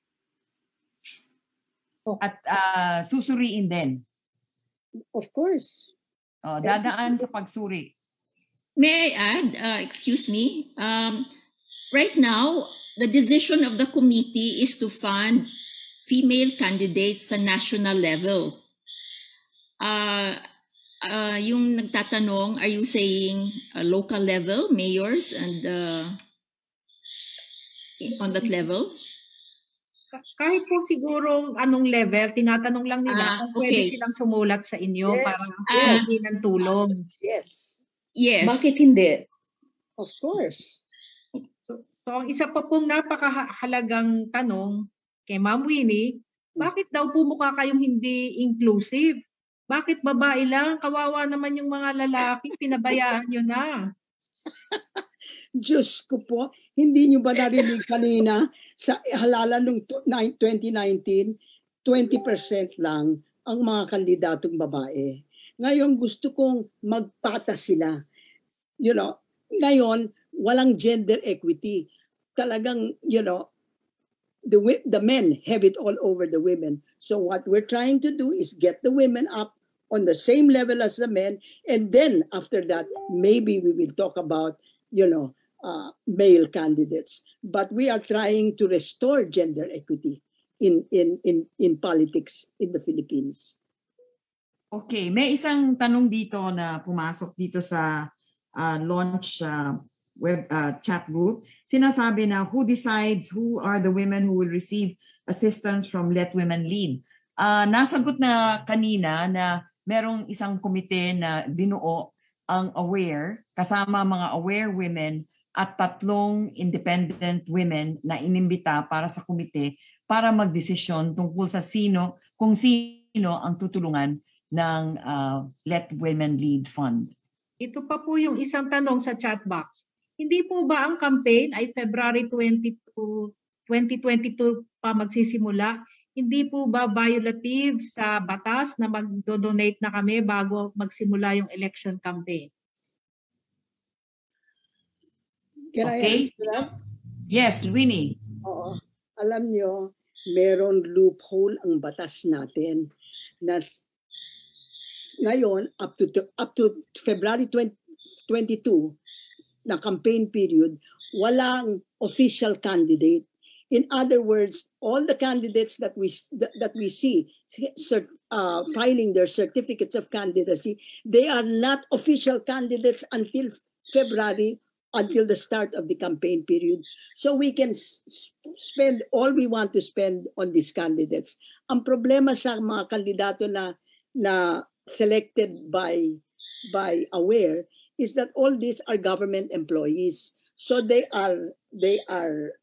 At ah, susuriin din. Of course. O, dadaan sa pagsuri. May I add, uh, excuse me, um, right now, the decision of the committee is to fund female candidates sa national level. Uh, uh, yung nagtatanong, are you saying uh, local level, mayors and uh, on that level? Kahit po siguro anong level, tinatanong lang nila Ah, kung pwede okay. silang sumulat sa inyo Yes, para yes. humingi ng tulong. Yes. Yes. Bakit hindi? Of course. So, so ang isa pa pong napakahalagang tanong kay Ma'am Winnie, bakit daw po mukha kayong hindi inclusive? Bakit babae lang? Kawawa naman yung mga lalaki, pinabayaan nyo na. Diyos ko po, hindi nyo ba narinig kanina sa halalan ng twenty nineteen, twenty percent lang ang mga kandidatong babae. Ngayon gusto kong magpata sila. You know, ngayon walang gender equity. Talagang, you know, the the men have it all over the women. So what we're trying to do is get the women up on the same level as the men, and then after that, maybe we will talk about, you know, uh, male candidates. But we are trying to restore gender equity in in in in politics in the Philippines. Okay, may isang tanong dito na pumasok dito sa uh, launch uh, web uh, chat group. Sinasabi na, who decides who are the women who will receive assistance from Let Women Lead? Uh, nasagot na kanina na merong isang komite na binuo ang AWARE, kasama mga AWARE women at tatlong independent women na inimbita para sa komite para magdesisyon tungkol sa sino, kung sino ang tutulungan ng uh, Let Women Lead Fund. Ito pa po yung isang tanong sa chat box. Hindi po ba ang campaign ay February twenty-two, twenty twenty-two pa magsisimula? Hindi po ba violative sa batas na mag-donate na kami bago magsimula yung election campaign? Can Okay. I answer that? Yes, Winnie. Oo. Alam nyo, meron loophole ang batas natin na s- ngayon up to up to February twenty twenty-two na campaign period, walang official candidate. In other words, all the candidates that we that, that we see cert, uh, filing their certificates of candidacy, they are not official candidates until February, until the start of the campaign period. So we can s- spend all we want to spend on these candidates. Ang problema sa mga kandidato na na selected by by AWARE is that all these are government employees. So they are they are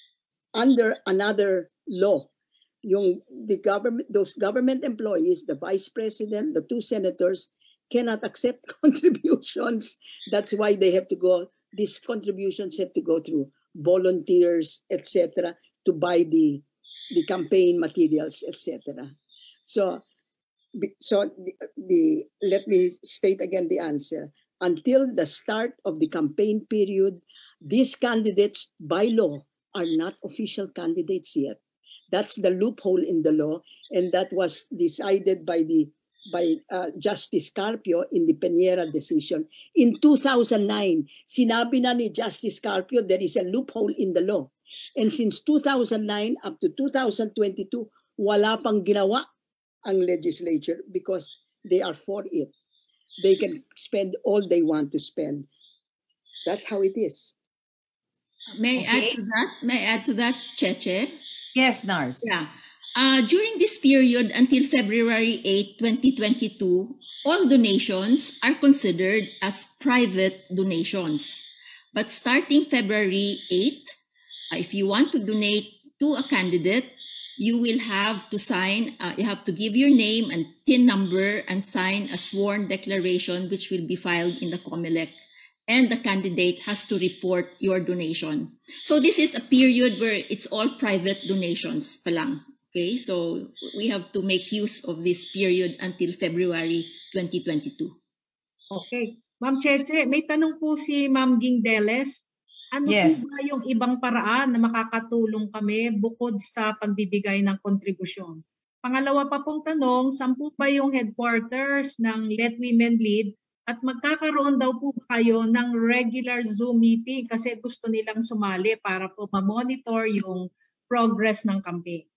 under another law. Yung the government, those government employees, the vice president, the two senators cannot accept contributions. That's why they have to go, these contributions have to go through volunteers, et cetera, to buy the the campaign materials, et cetera. So, be- so the, the let me state again the answer. Until the start of the campaign period, these candidates by law are not official candidates yet. That's the loophole in the law, and that was decided by the by uh, Justice Carpio in the Peñera decision in two thousand nine. Sinabi na ni Justice Carpio there is a loophole in the law, and since two thousand nine up to two thousand twenty-two, wala pang ginawa ang legislature because they are for it. They can spend all they want to spend. That's how it is. May I add to that? May I add to that, Cheche? Yes, Nars. Yeah. Uh, during this period until February eighth, twenty twenty-two, all donations are considered as private donations. But starting February eighth, uh, if you want to donate to a candidate, you will have to sign, uh, you have to give your name and T I N number and sign a sworn declaration which will be filed in the COMELEC. And the candidate has to report your donation. So this is a period where it's all private donations pa lang. Okay, so we have to make use of this period until February twenty twenty-two. Okay. Ma'am Cheche, may tanong po si Ma'am Gingdeles. Ano Yes. po ba yung ibang paraan na makakatulong kami bukod sa pagbibigay ng kontribusyon? Pangalawa pa pong tanong, saan po ba yung headquarters ng Let Women Lead? At magkakaroon daw po kayo ng regular Zoom meeting kasi gusto nilang sumali para po ma-monitor yung progress ng campaign.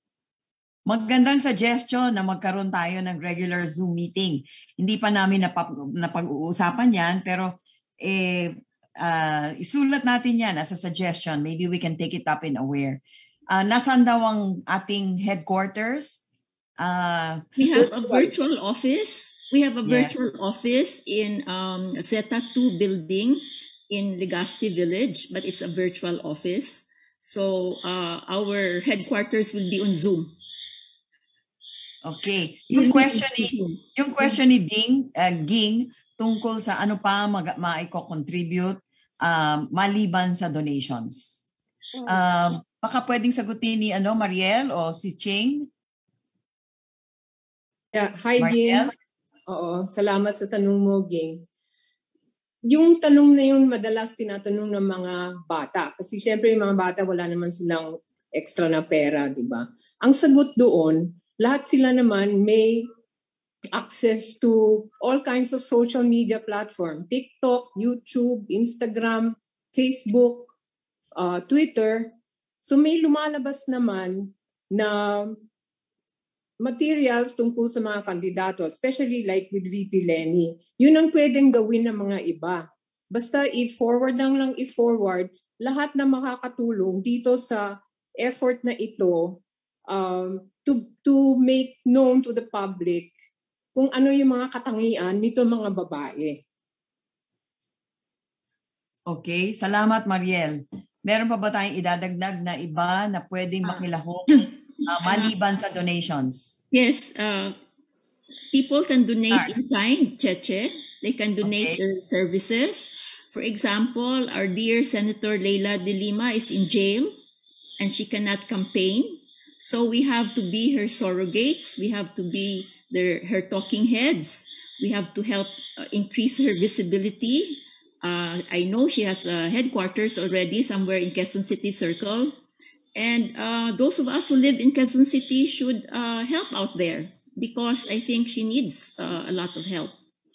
Magandang suggestion na magkaroon tayo ng regular Zoom meeting. Hindi pa namin napag- napag-uusapan yan, pero eh, uh, isulat natin yan as a suggestion. Maybe we can take it up in AWARE. Uh, nasaan daw ang ating headquarters? Uh, we have a virtual office. We have a Yes. virtual office in um, Zeta two building in Legazpi Village, but it's a virtual office. So uh, our headquarters will be on Zoom. Okay. Yung question ni, yung question ni Ding, uh, Ging, tungkol sa ano pa mag, ma-contribute um, maliban sa donations. Um, baka pwedeng sagutin ni ano, Mariel o si Ching? Yeah, hi, Mariel? Ging. Oo, salamat sa tanong mo, Ging. Yung tanong na yun, madalas tinatanong ng mga bata. Kasi syempre yung mga bata, wala naman silang extra na pera, di ba? Ang sagot doon, lahat sila naman may access to all kinds of social media platform. TikTok, YouTube, Instagram, Facebook, uh, Twitter. So may lumalabas naman na materials tungkol sa mga kandidato, especially like with V P Lenny. Yun ang pwedeng gawin ng mga iba. Basta i-forward lang lang i-forward lahat na makakatulong dito sa effort na ito um, to, to make known to the public kung ano yung mga katangian nito mga babae. Okay, salamat Mariel. Meron pa ba tayong idadagdag na iba na pwedeng makilahok uh, maliban sa donations? Yes, uh, people can donate in kind, Cheche. They can donate Okay. their services. For example, our dear Senator Leila de Lima is in jail and she cannot campaign. So we have to be her surrogates. We have to be their, her talking heads. We have to help uh, increase her visibility. Uh, I know she has a headquarters already somewhere in Quezon City Circle. And uh, those of us who live in Quezon City should uh, help out there because I think she needs uh, a lot of help.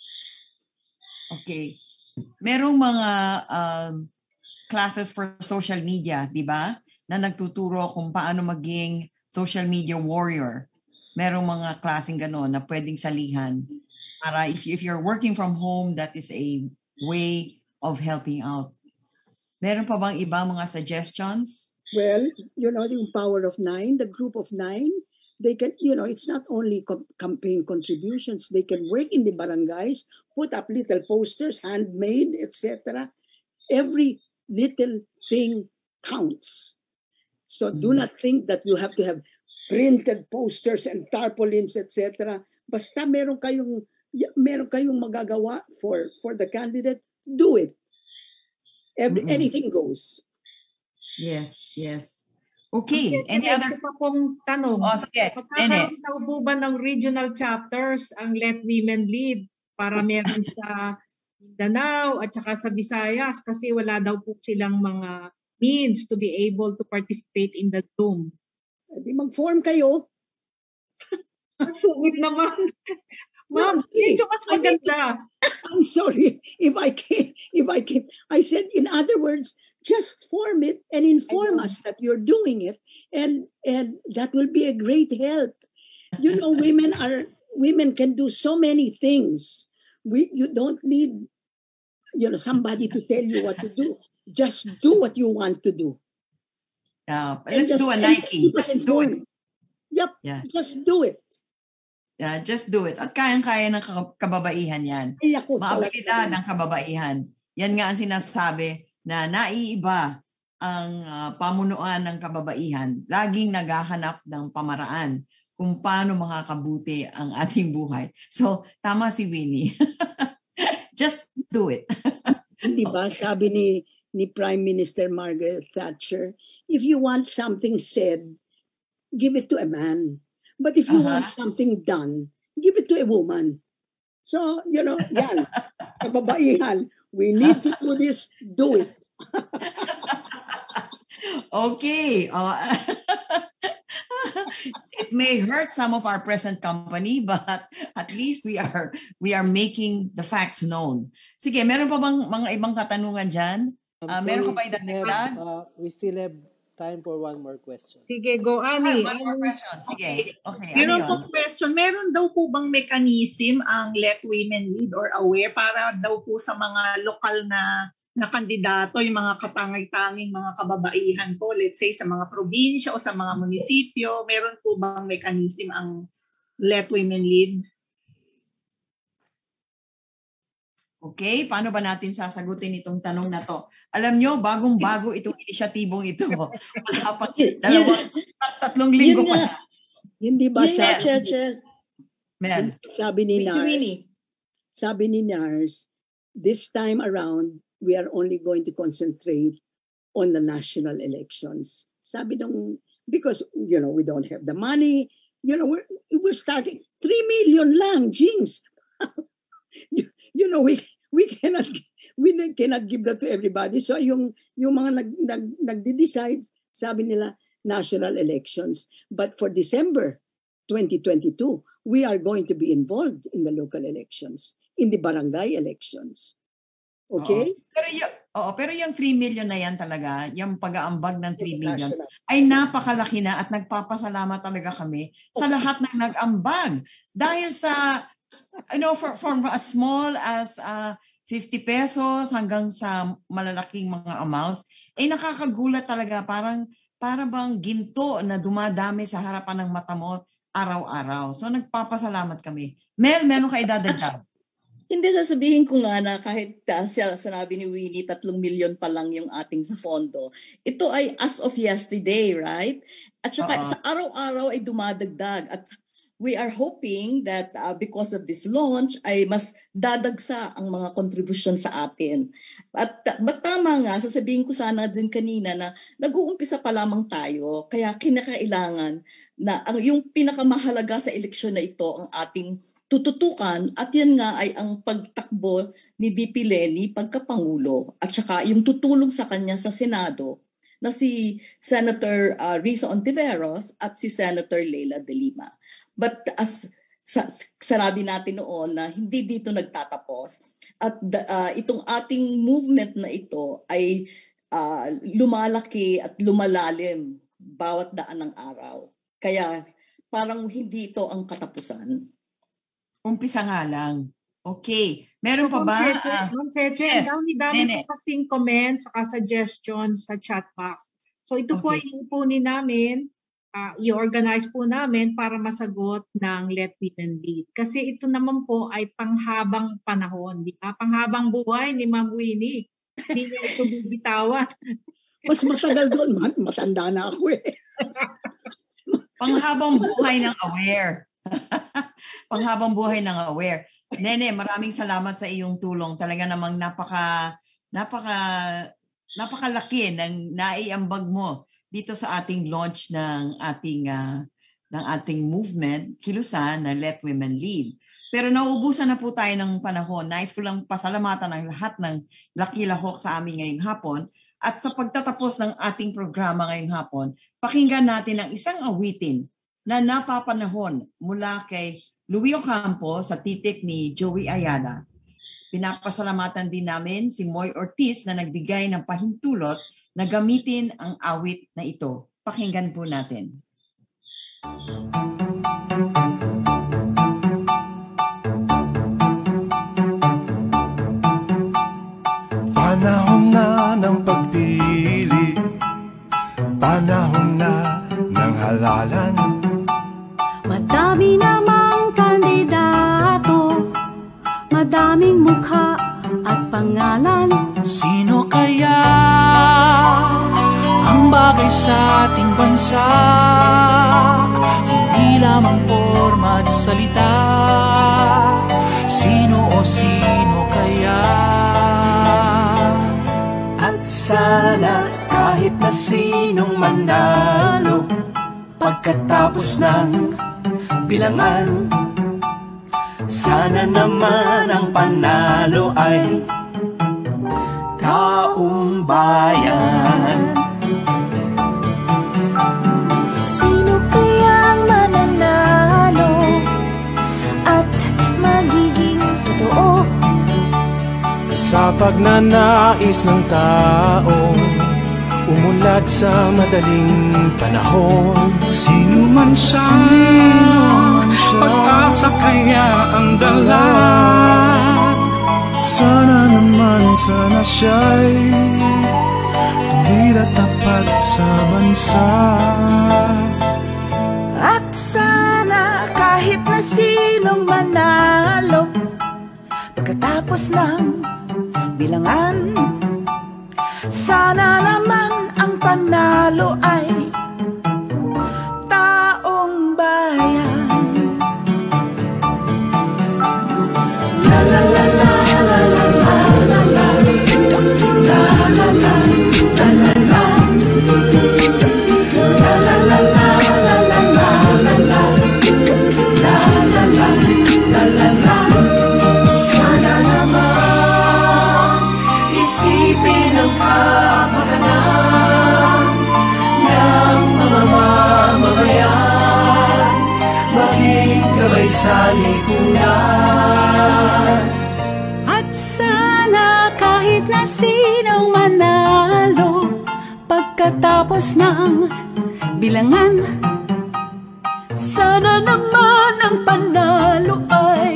Okay. Merong mga um, classes for social media, di ba? Na nagtuturo kung paano maging social media warrior. Merong mga klaseng gano'n na pwedeng salihan. Para if, if you're working from home, that is a way of helping out. Meron pa bang iba mga suggestions? Well, you know, the power of nine, the group of nine, they can, you know, it's not only co- campaign contributions. They can work in the barangays, put up little posters, handmade, et cetera. Every little thing counts. So do not think that you have to have printed posters and tarpaulins, et cetera. Basta meron kayong meron kayong magagawa for for the candidate, do it. Every, Mm-mm. anything goes. Yes, yes. Okay. Okay, Any may other? isa pa pong tanong. Oh, sige. Magkakaroon daw po ba ng regional chapters ang Let Women Lead para meron sa Mindanao at saka sa Visayas kasi wala daw po silang mga means to be able to participate in the Zoom. Di mag-form kayo. Sungit naman. Ma'am, No, medyo mas I mean, maganda. I'm sorry if I can, if I can. I said, in other words, just form it and inform us that you're doing it, and and that will be a great help. You know, women are women can do so many things. We you don't need, you know, somebody to tell you what to do. Just do what you want to do. Uh, And let's just- do a and Nike. keep us Just do it. informed. Yep. Yeah. Just do it. Yeah, just do it. At kayang-kaya ng ka- kababaihan yan. Ay, ako, Maabilidad talaga. ng kababaihan. Yan nga ang sinasabi na naiiba ang ah, pamunuan ng kababaihan. Laging naghahanap ng pamaraan kung paano makakabuti ang ating buhay. So, tama si Winnie. Just do it. Di ba, sabi ni, ni Prime Minister Margaret Thatcher, if you want something said, give it to a man. But if you Uh-huh. want something done, give it to a woman. So, you know, yan, kababaihan, we need to do this, do it. Okay. Uh, it may hurt some of our present company, but at least we are we are making the facts known. Sige, meron pa bang mga ibang katanungan dyan? Uh, meron ka ba idadagdag? Uh, we still have time for one more question. Sige, go Ah, Ani. one more question. Sige. Okay, Yun ano ang yun? pong question. Meron daw po bang mechanism ang Let Women Lead or AWARE para daw po sa mga lokal na na kandidato, yung mga katangay-tanging mga kababaihan po, let's say sa mga probinsya o sa mga munisipyo, meron po bang mechanism ang Let Women Lead? Okay, paano ba natin sasagutin itong tanong na to? Alam nyo, bagong-bago itong inisyatibong ito. Wala pa, dalawang, tatlong linggo pa na. Hindi ba sa, Cheche? sabi ni Nars, sabi ni Nars, this time around, we are only going to concentrate on the national elections. Sabi nung, because, you know, we don't have the money, you know, we're, we're starting, three million lang, Jinx. you, you know, we we cannot we cannot give that to everybody. So yung yung mga nag, nag nagde-decide, sabi nila national elections. But for December twenty twenty-two, we are going to be involved in the local elections, in the barangay elections. Okay? Oo. Pero yung, oo, pero yung three million na yan talaga, yung pag-aambag ng three million, ay napakalaki na at nagpapasalamat talaga kami sa lahat ng nag-ambag. Dahil sa you know, for, from as small as uh, fifty pesos hanggang sa malalaking mga amounts, eh nakakagulat talaga. Parang, para bang ginto na dumadami sa harapan ng mata mo araw-araw. So nagpapasalamat kami. Mel, meron ka idadagdag? Hindi, sasabihin ko nga na kahit uh, sinabi ni Winnie, tatlong milyon pa lang yung ating sa fondo. Ito ay as of yesterday, right? At saka uh-huh. sa araw-araw ay dumadagdag. At we are hoping that uh, because of this launch ay mas dadagsa ang mga contribution sa atin. At but tama nga, sasabihin ko sana din kanina na nag-uumpisa pa lamang tayo, kaya kinakailangan na ang yung pinakamahalaga sa eleksyon na ito ang ating tututukan, at yan nga ay ang pagtakbo ni V P Leni pagkapangulo at saka yung tutulong sa kanya sa Senado na si Senator uh, Risa Ontiveros at si Senator Leila De Lima. But as sa, sanabi natin noon na hindi dito nagtatapos at uh, itong ating movement na ito ay uh, lumalaki at lumalalim bawat daan ng araw. Kaya parang hindi ito ang katapusan. Umpisa nga lang. Okay. Meron pa ba? Ma'am Cheche, yes. Ang dami-dami po kasing comments at suggestions sa chat box. So ito okay. po ay iupunin namin, uh, i-organize po namin para masagot ng Let Women Lead. Kasi ito naman po ay panghabang panahon. Di ba? Panghabang buhay ni Ma'am Winnie. Hindi niya ito bibitawan. Mas matagal doon, man. Matanda na ako eh. Panghabang buhay ng aware. Panghabang buhay ng aware. Nene, maraming salamat sa iyong tulong. Talaga namang napaka napaka napakalaki ng naiambag mo dito sa ating launch ng ating uh, ng ating movement, Kilusan, na Let Women Lead. Pero nauubusan na po tayo ng panahon. Nais ko lang pasalamatan ang lahat ng lakilahok sa amin ngayong hapon. At sa pagtatapos ng ating programa ngayong hapon, pakinggan natin ang isang awitin na napapanahon mula kay Louie Ocampo sa titik ni Joey Ayala. Pinapasalamatan din namin si Moy Ortiz na nagbigay ng pahintulot na gamitin ang awit na ito. Pakinggan po natin. Panahon na ng pagpili, panahon na ng halalan. Madami namang kandidato, madaming mukha at pangalan. Sino kaya ang bagay sa ating bansa? Hindi lamang forma at salita. Sino o sino kaya? At sana kahit na sinong manalo, pagkatapos ng bilangan, sana naman ang panalo ay taong bayan. Sino kayang mananalo at magiging totoo sa pagnanais ng tao umunlad sa madaling panahon? Sino man siya, pag-asa kaya ang dala. Sana naman, sana siya'y tumira tapat sa bansa. At sana kahit na sinong manalo, pagkatapos ng bilangan, sana naman ang panalo ay taong bayan. La la la la la la la la la la la la la la. Sana naman isipin ang kapakanan ng mga mamamayan, maging gabay sa lipunan. At sana kahit na sinong manalo, pagkatapos ng bilangan, sana naman ang panalo ay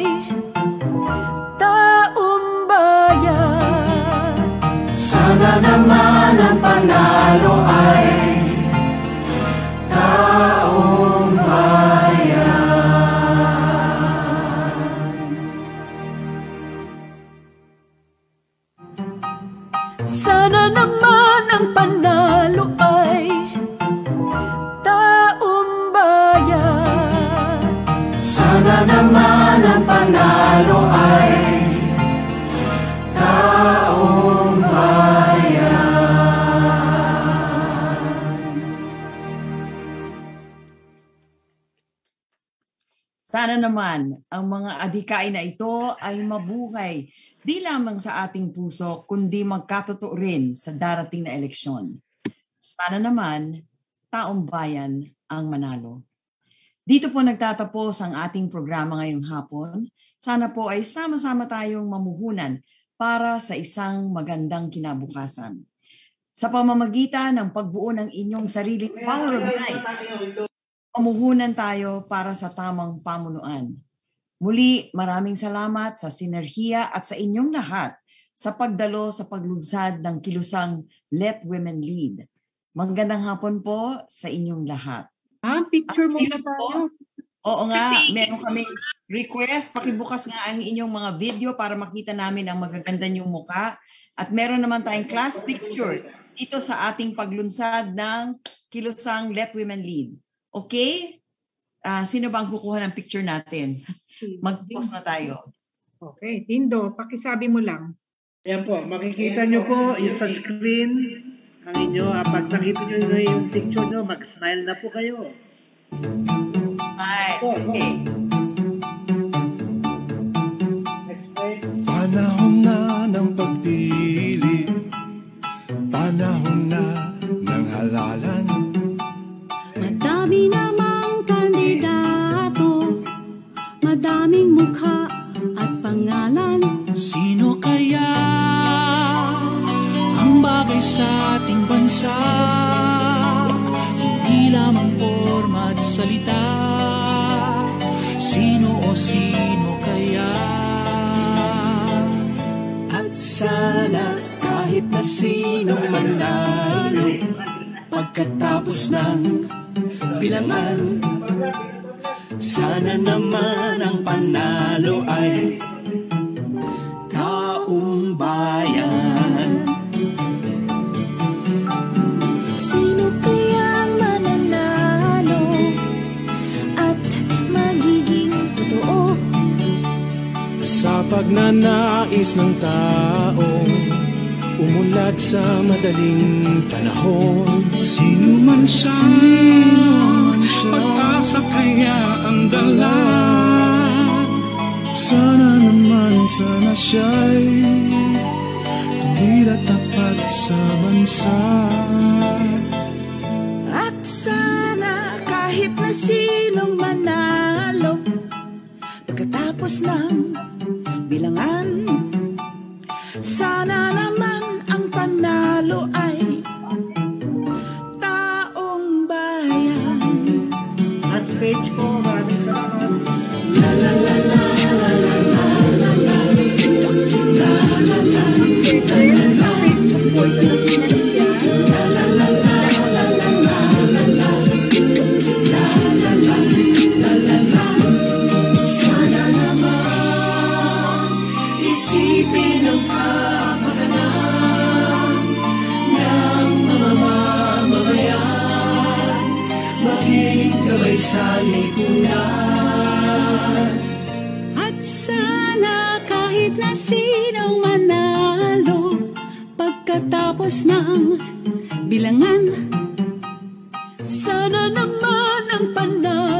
taong bayan. Sana naman ang panalo ay taong bayan. Sana naman ang panalo ay taong bayan. Sana naman ang panalo ay taong bayan. Sana naman ang mga adhikain na ito ay mabuhay di lamang sa ating puso, kundi magkatotoo rin sa darating na eleksyon. Sana naman, taong bayan ang manalo. Dito po nagtatapos ang ating programa ngayong hapon. Sana po ay sama-sama tayong mamuhunan para sa isang magandang kinabukasan. Sa pamamagitan ng pagbuo ng inyong sariling power of mind, mamuhunan tayo para sa tamang pamunuan. Muli, maraming salamat sa sinerhiya at sa inyong lahat sa pagdalo sa paglunsad ng kilusang Let Women Lead. Magandang hapon po sa inyong lahat. Ah, picture mo na tayo. Oo nga, meron kaming request. Pakibukas nga ang inyong mga video para makita namin ang magaganda niyong muka. At meron naman tayong class picture dito sa ating paglunsad ng kilusang Let Women Lead. Okay? Uh, sino bang kukuha ng picture natin? Mag-post na tayo. Okay, Tindo, pakisabi mo lang. Ayan po, makikita nyo po yung sa screen ang inyo. Uh, pag nakita nyo na yung picture nyo, mag-smile na po kayo. Ay, okay. Panahon na ng pagpili, panahon na ng halalan. Madami namang kandidato, madaming mukha at pangalan. Sino kaya ang bagay sa ating bansa? Hindi lamang forma at salita. Sino o sino kaya? At sana kahit na sino manalo, pagkatapos ng bilangan, sana naman ang panalo ay taong bayan. Sino kayang mananalo at magiging totoo sa pagnanais ng taong umunlad sa madaling panahon? Sino man siya, pag-asa kaya ang dala. Sana naman, sana siya'y tumira tapat sa bansa. at sana kahit na sinong manalo, pagkatapos ng bilangan, sana naman ang panalo ay taong bayan. Last page po, maraming salamat. La la la la la la la la la la. ito ng sinerhiya. La la la la la la la la la. La la la la la la. Sana naman isipin ang kapakanan ng mga mamamayan, maging gabay sa lipunan. At sana kahit na sinong manalo pagkatapos ng bilangan, sana naman ang panalo